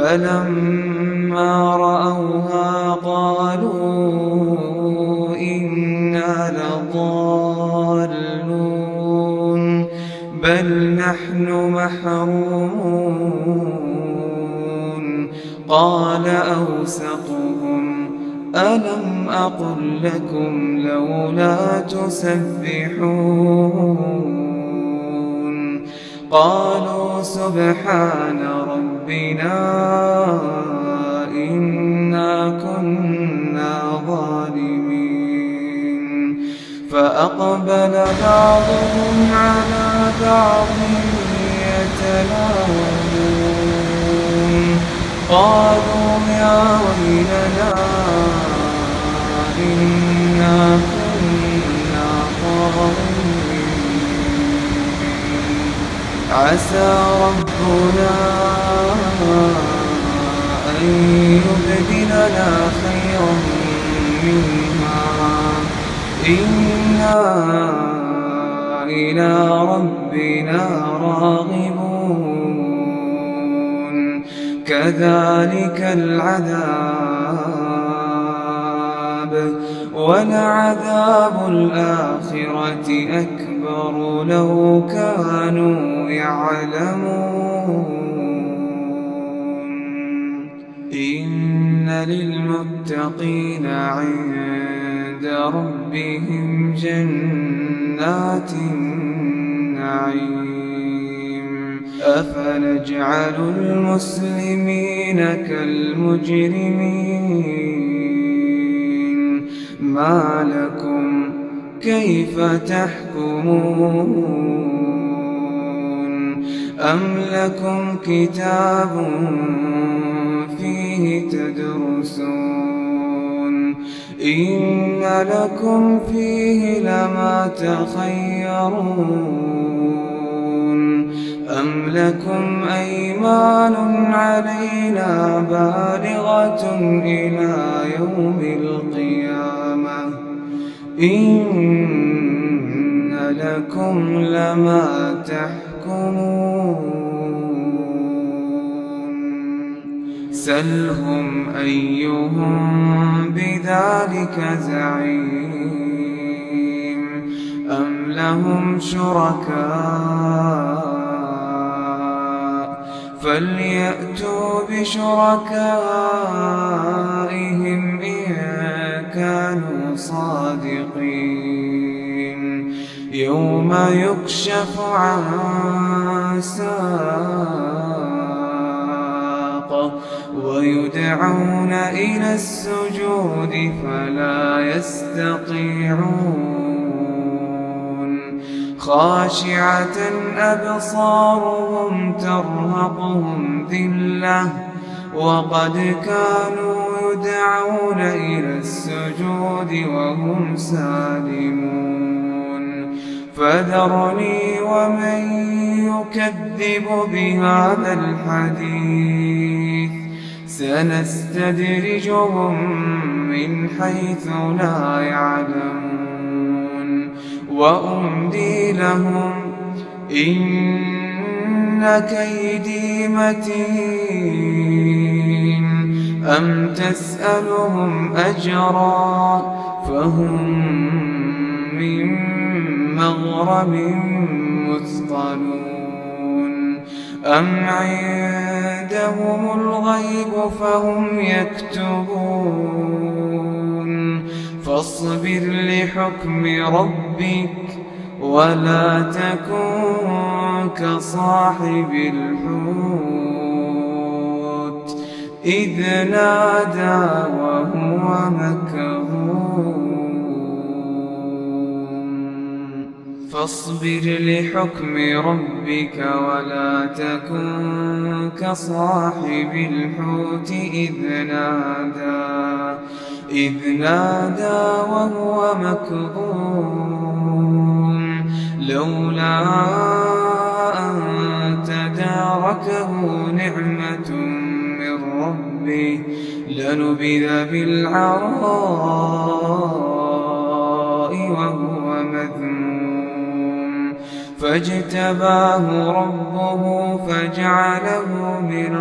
Speaker 1: فلما رأوها قالوا إنا لضالون بل نحن محرومون. قال أوسطهم ألم أقل لكم لولا تسبحون؟ قالوا سبحان ربنا إنا كنا ظالمين. فأقبل بعضهم على بعض يتلاومون قالوا يا ويلنا إنا كنا طاغين. عسى ربنا أن يبدلنا خيرا منها إنا إلى ربنا راغبون. كذلك العذاب ولعذاب الآخرة أكبر لو كانوا يعلمون. إن للمتقين عند ربهم جنات النعيم. أفنجعل المسلمين كالمجرمين؟ ما لكم كيف تحكمون؟ أم لكم كتاب فيه تدرسون؟ إن لكم فيه لما تخيرون. أم لكم أيمان علينا بالغة إلى يوم القيامة إن لكم لما تحكمون. سلهم أيهم بذلك زعيم أم لهم شركاء فليأتوا بشركائهم إن كانوا صادقين. يوم يكشف عن ساق ويدعون إلى السجود فلا يستطيعون. خاشعة أبصارهم ترهقهم ذلة وقد كانوا يدعون إلى السجود وهم سالمون. فذرني ومن يكذب بهذا الحديث سنستدرجهم من حيث لا يعلمون وأملي لهم إن كيدي متين. أم تسألهم أجرا فهم من مغرم مثقلون. أم عندهم الغيب فهم يكتبون. فاصبر لحكم ربك ولا تكن كصاحب الحوت إذ نادى وهو مكظوم. فاصبر لحكم ربك ولا تكن كصاحب الحوت إذ نادى إذ نادى وهو مكظوم لولا أن تداركه نعمة من ربه لنبذ بالعراء وهو مذموم فاجتباه ربه فجعله من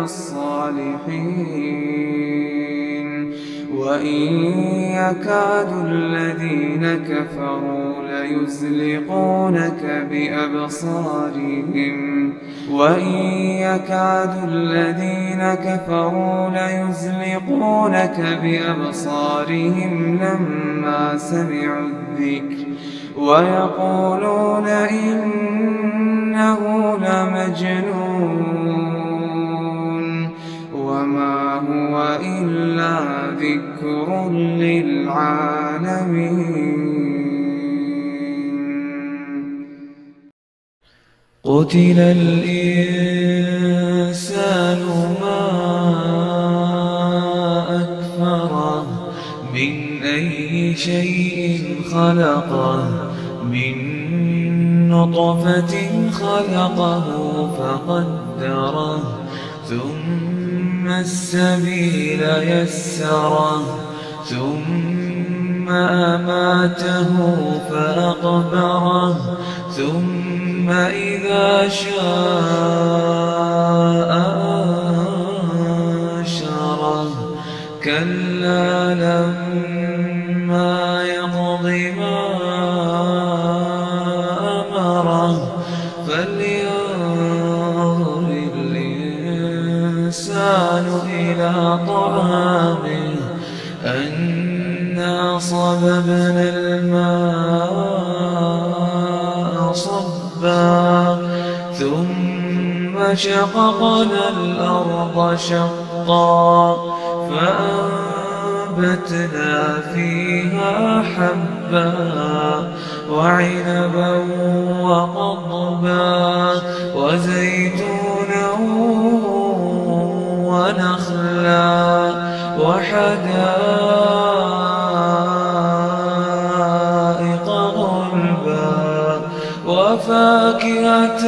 Speaker 1: الصالحين وإن يكاد الذين كفروا ليزلقونك بأبصارهم وإن يكاد الذين كفروا ليزلقونك بأبصارهم لما سمعوا الذكر ويقولون إنه لمجنون وما هو إلا ذكر للعالمين. قتل الإنسان ما أكفره من أي شيء خلقه من نطفة خلقه فقدره ثم السبيل يسره ثم أماته فأقبره ثم إذا شاء أنشره كلا لما يقض ما أمره فلينظر الإنسان إلى طعامه أنا صببنا الماء صبا ثم شققنا الأرض شقا فأنبتنا فيها حبا وعنبا وقضبا وزيتونا ونخلا وحدائق غلبا وفاكهة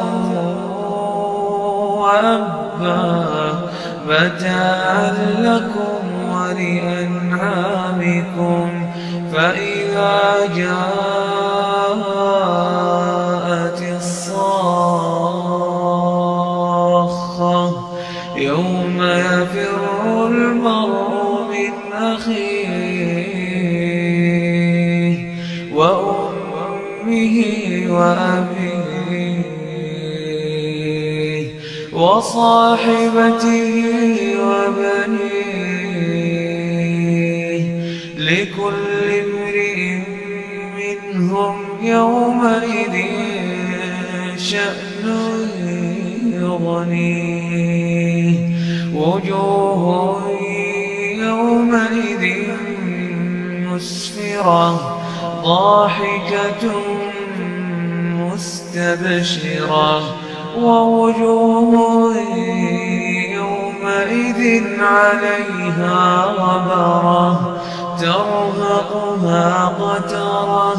Speaker 1: وأبا متاعا لكم ولأنعامكم فإذا جاءت الصاخة يوم يفر المرء من أخيه وأمه وأبيه وصاحبته وبنيه لكل امرئ منهم يومئذ شأن يغنيه وجوه يومئذ مسفرة ضاحكة مستبشرة ووجوه يومئذ عليها غبرة ترهقها قترة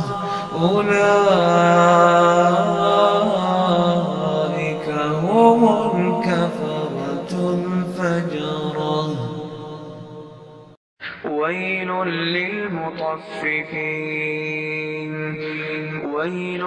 Speaker 1: أولئك هم الكفرة الفجرة. ويل للمطففين ويل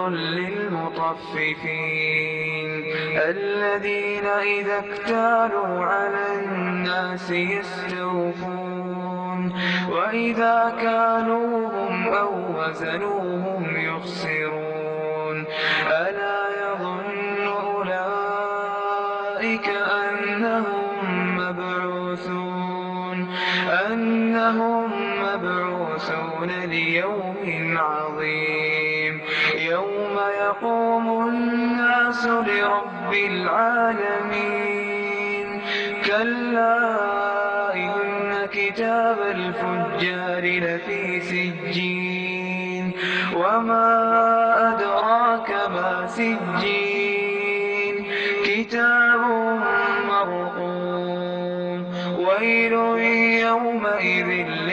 Speaker 1: للمطففين الذين إذا اكتالوا على الناس يستوفون وإذا كالوهم أو وزنوهم يخسرون ألا يظن أولئك أنهم مبعوثون أنهم مبعوثون ليوم عظيم يوم يقوم الناس لرب العالمين كلا إن كتاب الفجار لفي سجين وما أدراك ما سجين كتاب مرقوم ويل يومئذ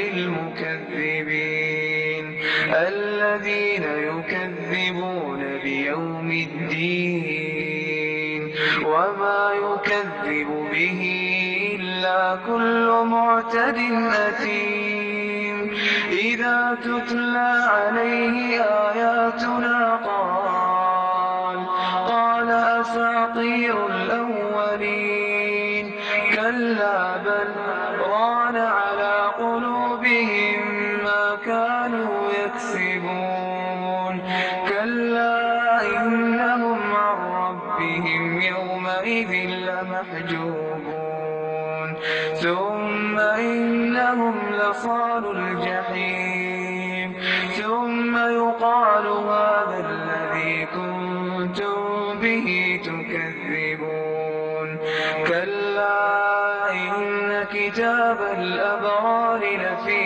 Speaker 1: للمكذبين الذين يكذبون بيوم الدين وما يكذب به إلا كل معتد أثيم إذا تتلى عليه آياتنا قال قال أساطير الأولين كلا بل ران على قلوبهم ما كانوا يكسبون كلا إنهم عن ربهم يومئذ لمحجوبون ثم إنهم لصالوا الجحيم ثم يقال هذا الذي كنتم به تكذبون كلا إن كتاب الأبرار لفي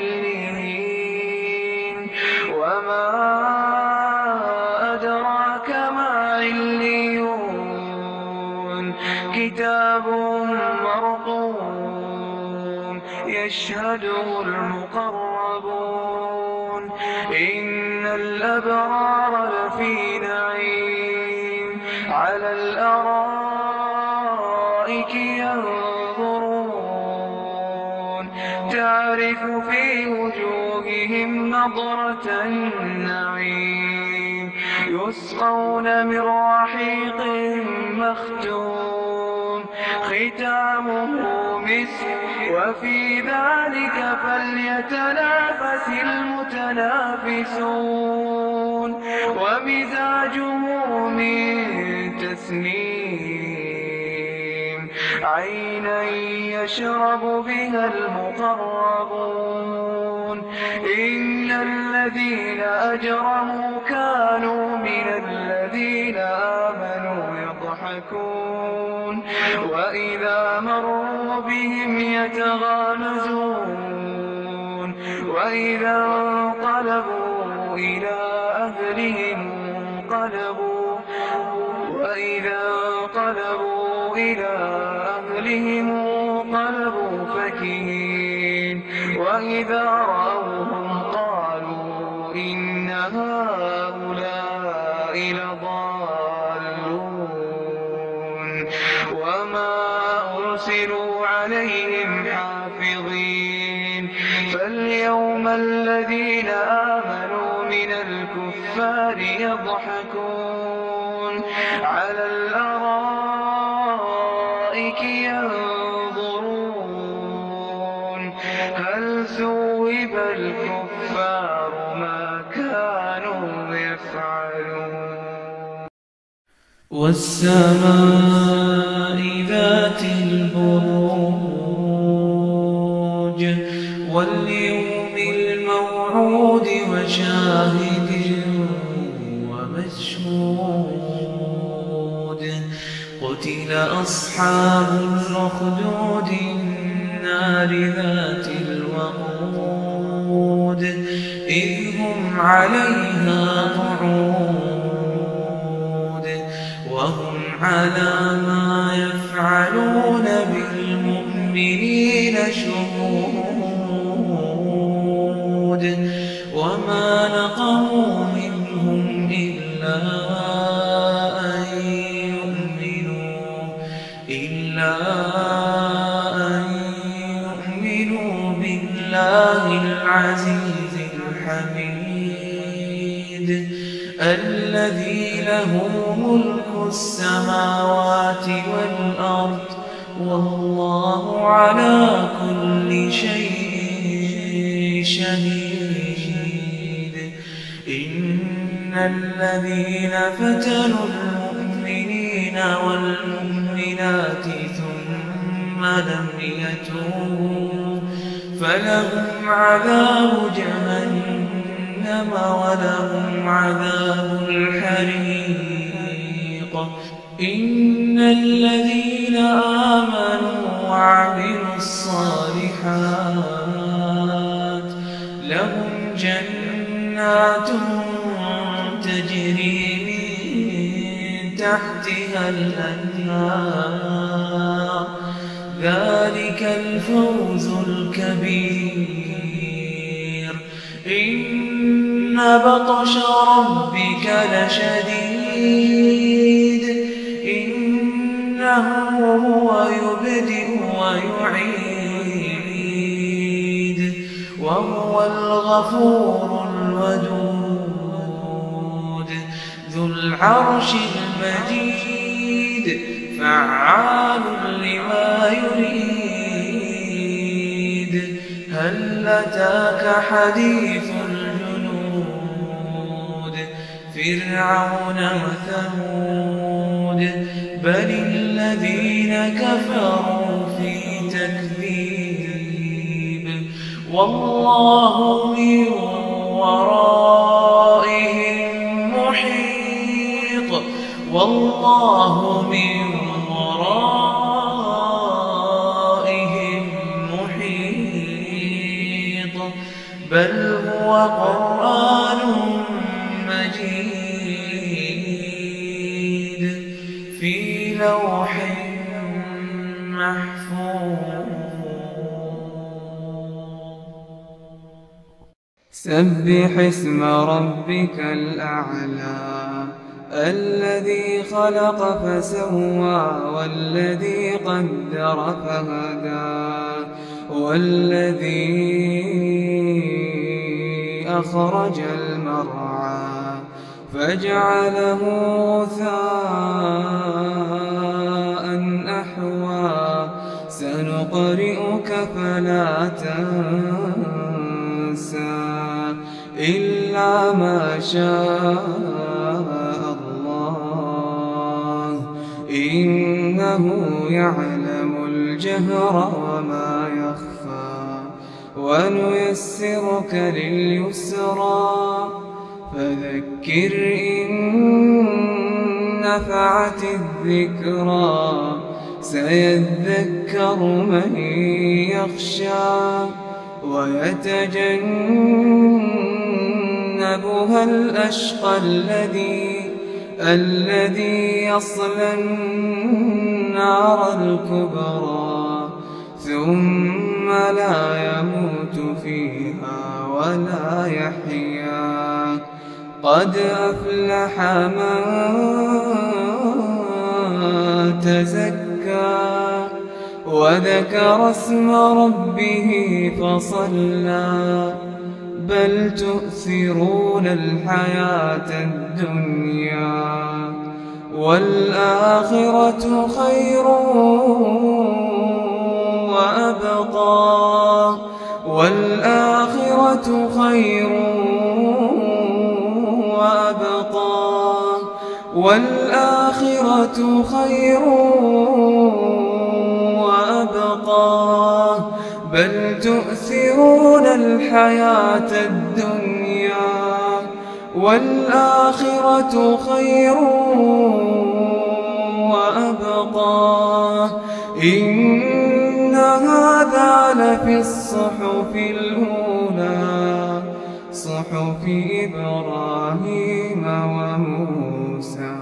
Speaker 1: عليين وما أدراك ما عليون كتاب مرقوم يشهده المقربون إن الأبرار لفي نعيم على الأرائك ينظرون تعرف في وجوههم نضرة النعيم يسقون من رحيق مختوم ختامه مسك وفي ذلك فليتنافس المتنافسون ومزاجه من تسنيم عينا يشرب بها المقربون إن الذين أجرموا كانوا من الذين آمنوا يضحكون وإذا مروا بهم يتغامزون وإذا انقلبوا إلى أهلهم انقلبوا وإذا انقلبوا إلى أهلهم انقلبوا فكهين وإذا رأوهم قالوا إن هؤلاء لضالون وما أرسلوا عليهم حافظين فاليوم الذين آمنوا من الكفار يضحكون على الأرائك ينظرون هل ثوب الكفار ما كانوا يفعلون
Speaker 2: والسماء ذات البروج واليوم الموعود وشاهد ومشهود قتل أصحاب الأخدود النار ذات الوقود إذ هم عليها قعود وهم على ما يفعلون بالمؤمنين شهود وما نقموا منهم إلا أن يؤمنوا إلا أن يؤمنوا بالله العزيز الحميد الذي له ملك السماوات والأرض والله على كل شيء شهيد إن الذين فتنوا المؤمنين والمؤمنات ثم لم يتوبوا فلهم عذاب جهنم ولهم عذاب الحريق إن الذين آمنوا وعملوا الصالحات لهم جنات جنات تجري من تحتها الأنهار ذلك الفوز الكبير إن بطش ربك لشديد إنه هو يبدئ ويعيد وهو الغفور الودود ذو العرش المجيد فعال لما يريد هل أتاك حديث الجنود فرعون وثمود بل الذين كفروا في تكذيب والله من ورائهم محيط والله من ورائهم محيط بل هو قرآن مجيد في لوح محفوظ.
Speaker 1: سبح اسم ربك الأعلى الذي خلق فسوى والذي قدر فهدى والذي أخرج المرعى فجعله غثاء أحوى سنقرئك فلا تنسى إلا ما شاء الله إنه يعلم الجهر وما يخفى ونيسرك لليسرى فذكر إن نفعت الذكرى سيذكر من يخشى ويتجنبها الأشقى الذي الذي يصلى النار الكبرى ثم لا يموت فيها ولا يحيا قد أفلح من تزكى وذكر اسم ربه فصلى بل تؤثرون الحياة الدنيا والآخرة خير وأبقى والآخرة خير وأبقى والآخرة خير وأبقى بل تؤثرون الحياة الدنيا والآخرة خير وأبقى إن هذا لفي الصحف الأولى صحف إبراهيم وموسى.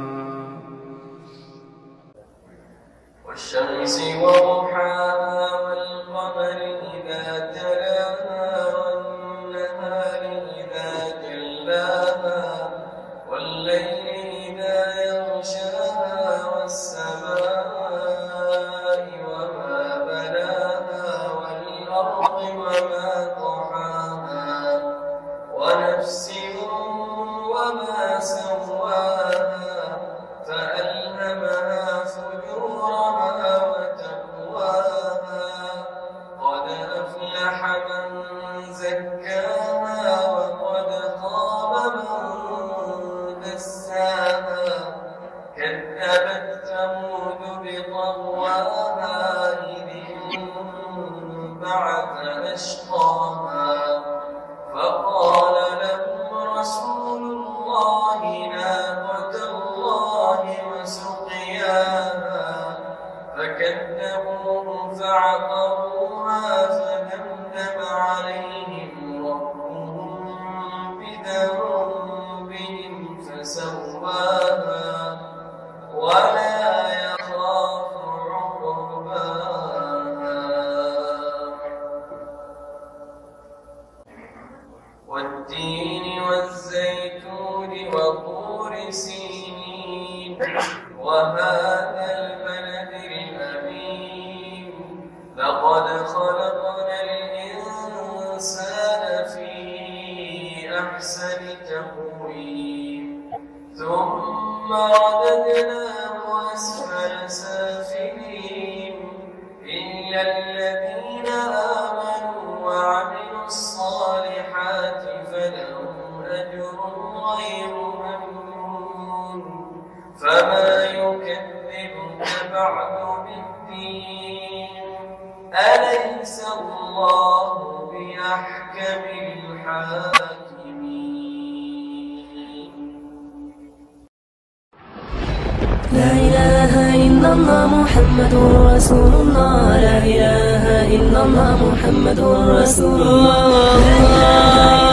Speaker 2: والشمس وضحاها والقمر إذا تلاها والنهار إذا جلاها والليل إذا يغشاها والسماء وما بناها والأرض وما طحاها ونفس وما سواها فألهمها فجورها وتقواها قد أفلح من زكاها وقد خاب من دساها كذبت ثمود بطغواها إذ انبعث أشقاها فقال لهم رسول الله ناقة الله وسقياها فكذبوه فعقروها فدمدم عليهم ربهم والتين والزيتون وطور سينين وهذا البلد الأمين لقد خلقنا الإنسان في أحسن تقويم ثم رددناه أسفل سافلين إلا الذين آمنوا وعملوا الصالحات فلهم أجر غير ممنون فما يكذبك بعد بالدين أليس الله بأحكم الحاكمين.
Speaker 3: لا إله إلا الله محمد رسول الله لا إله إلا الله محمد رسول الله.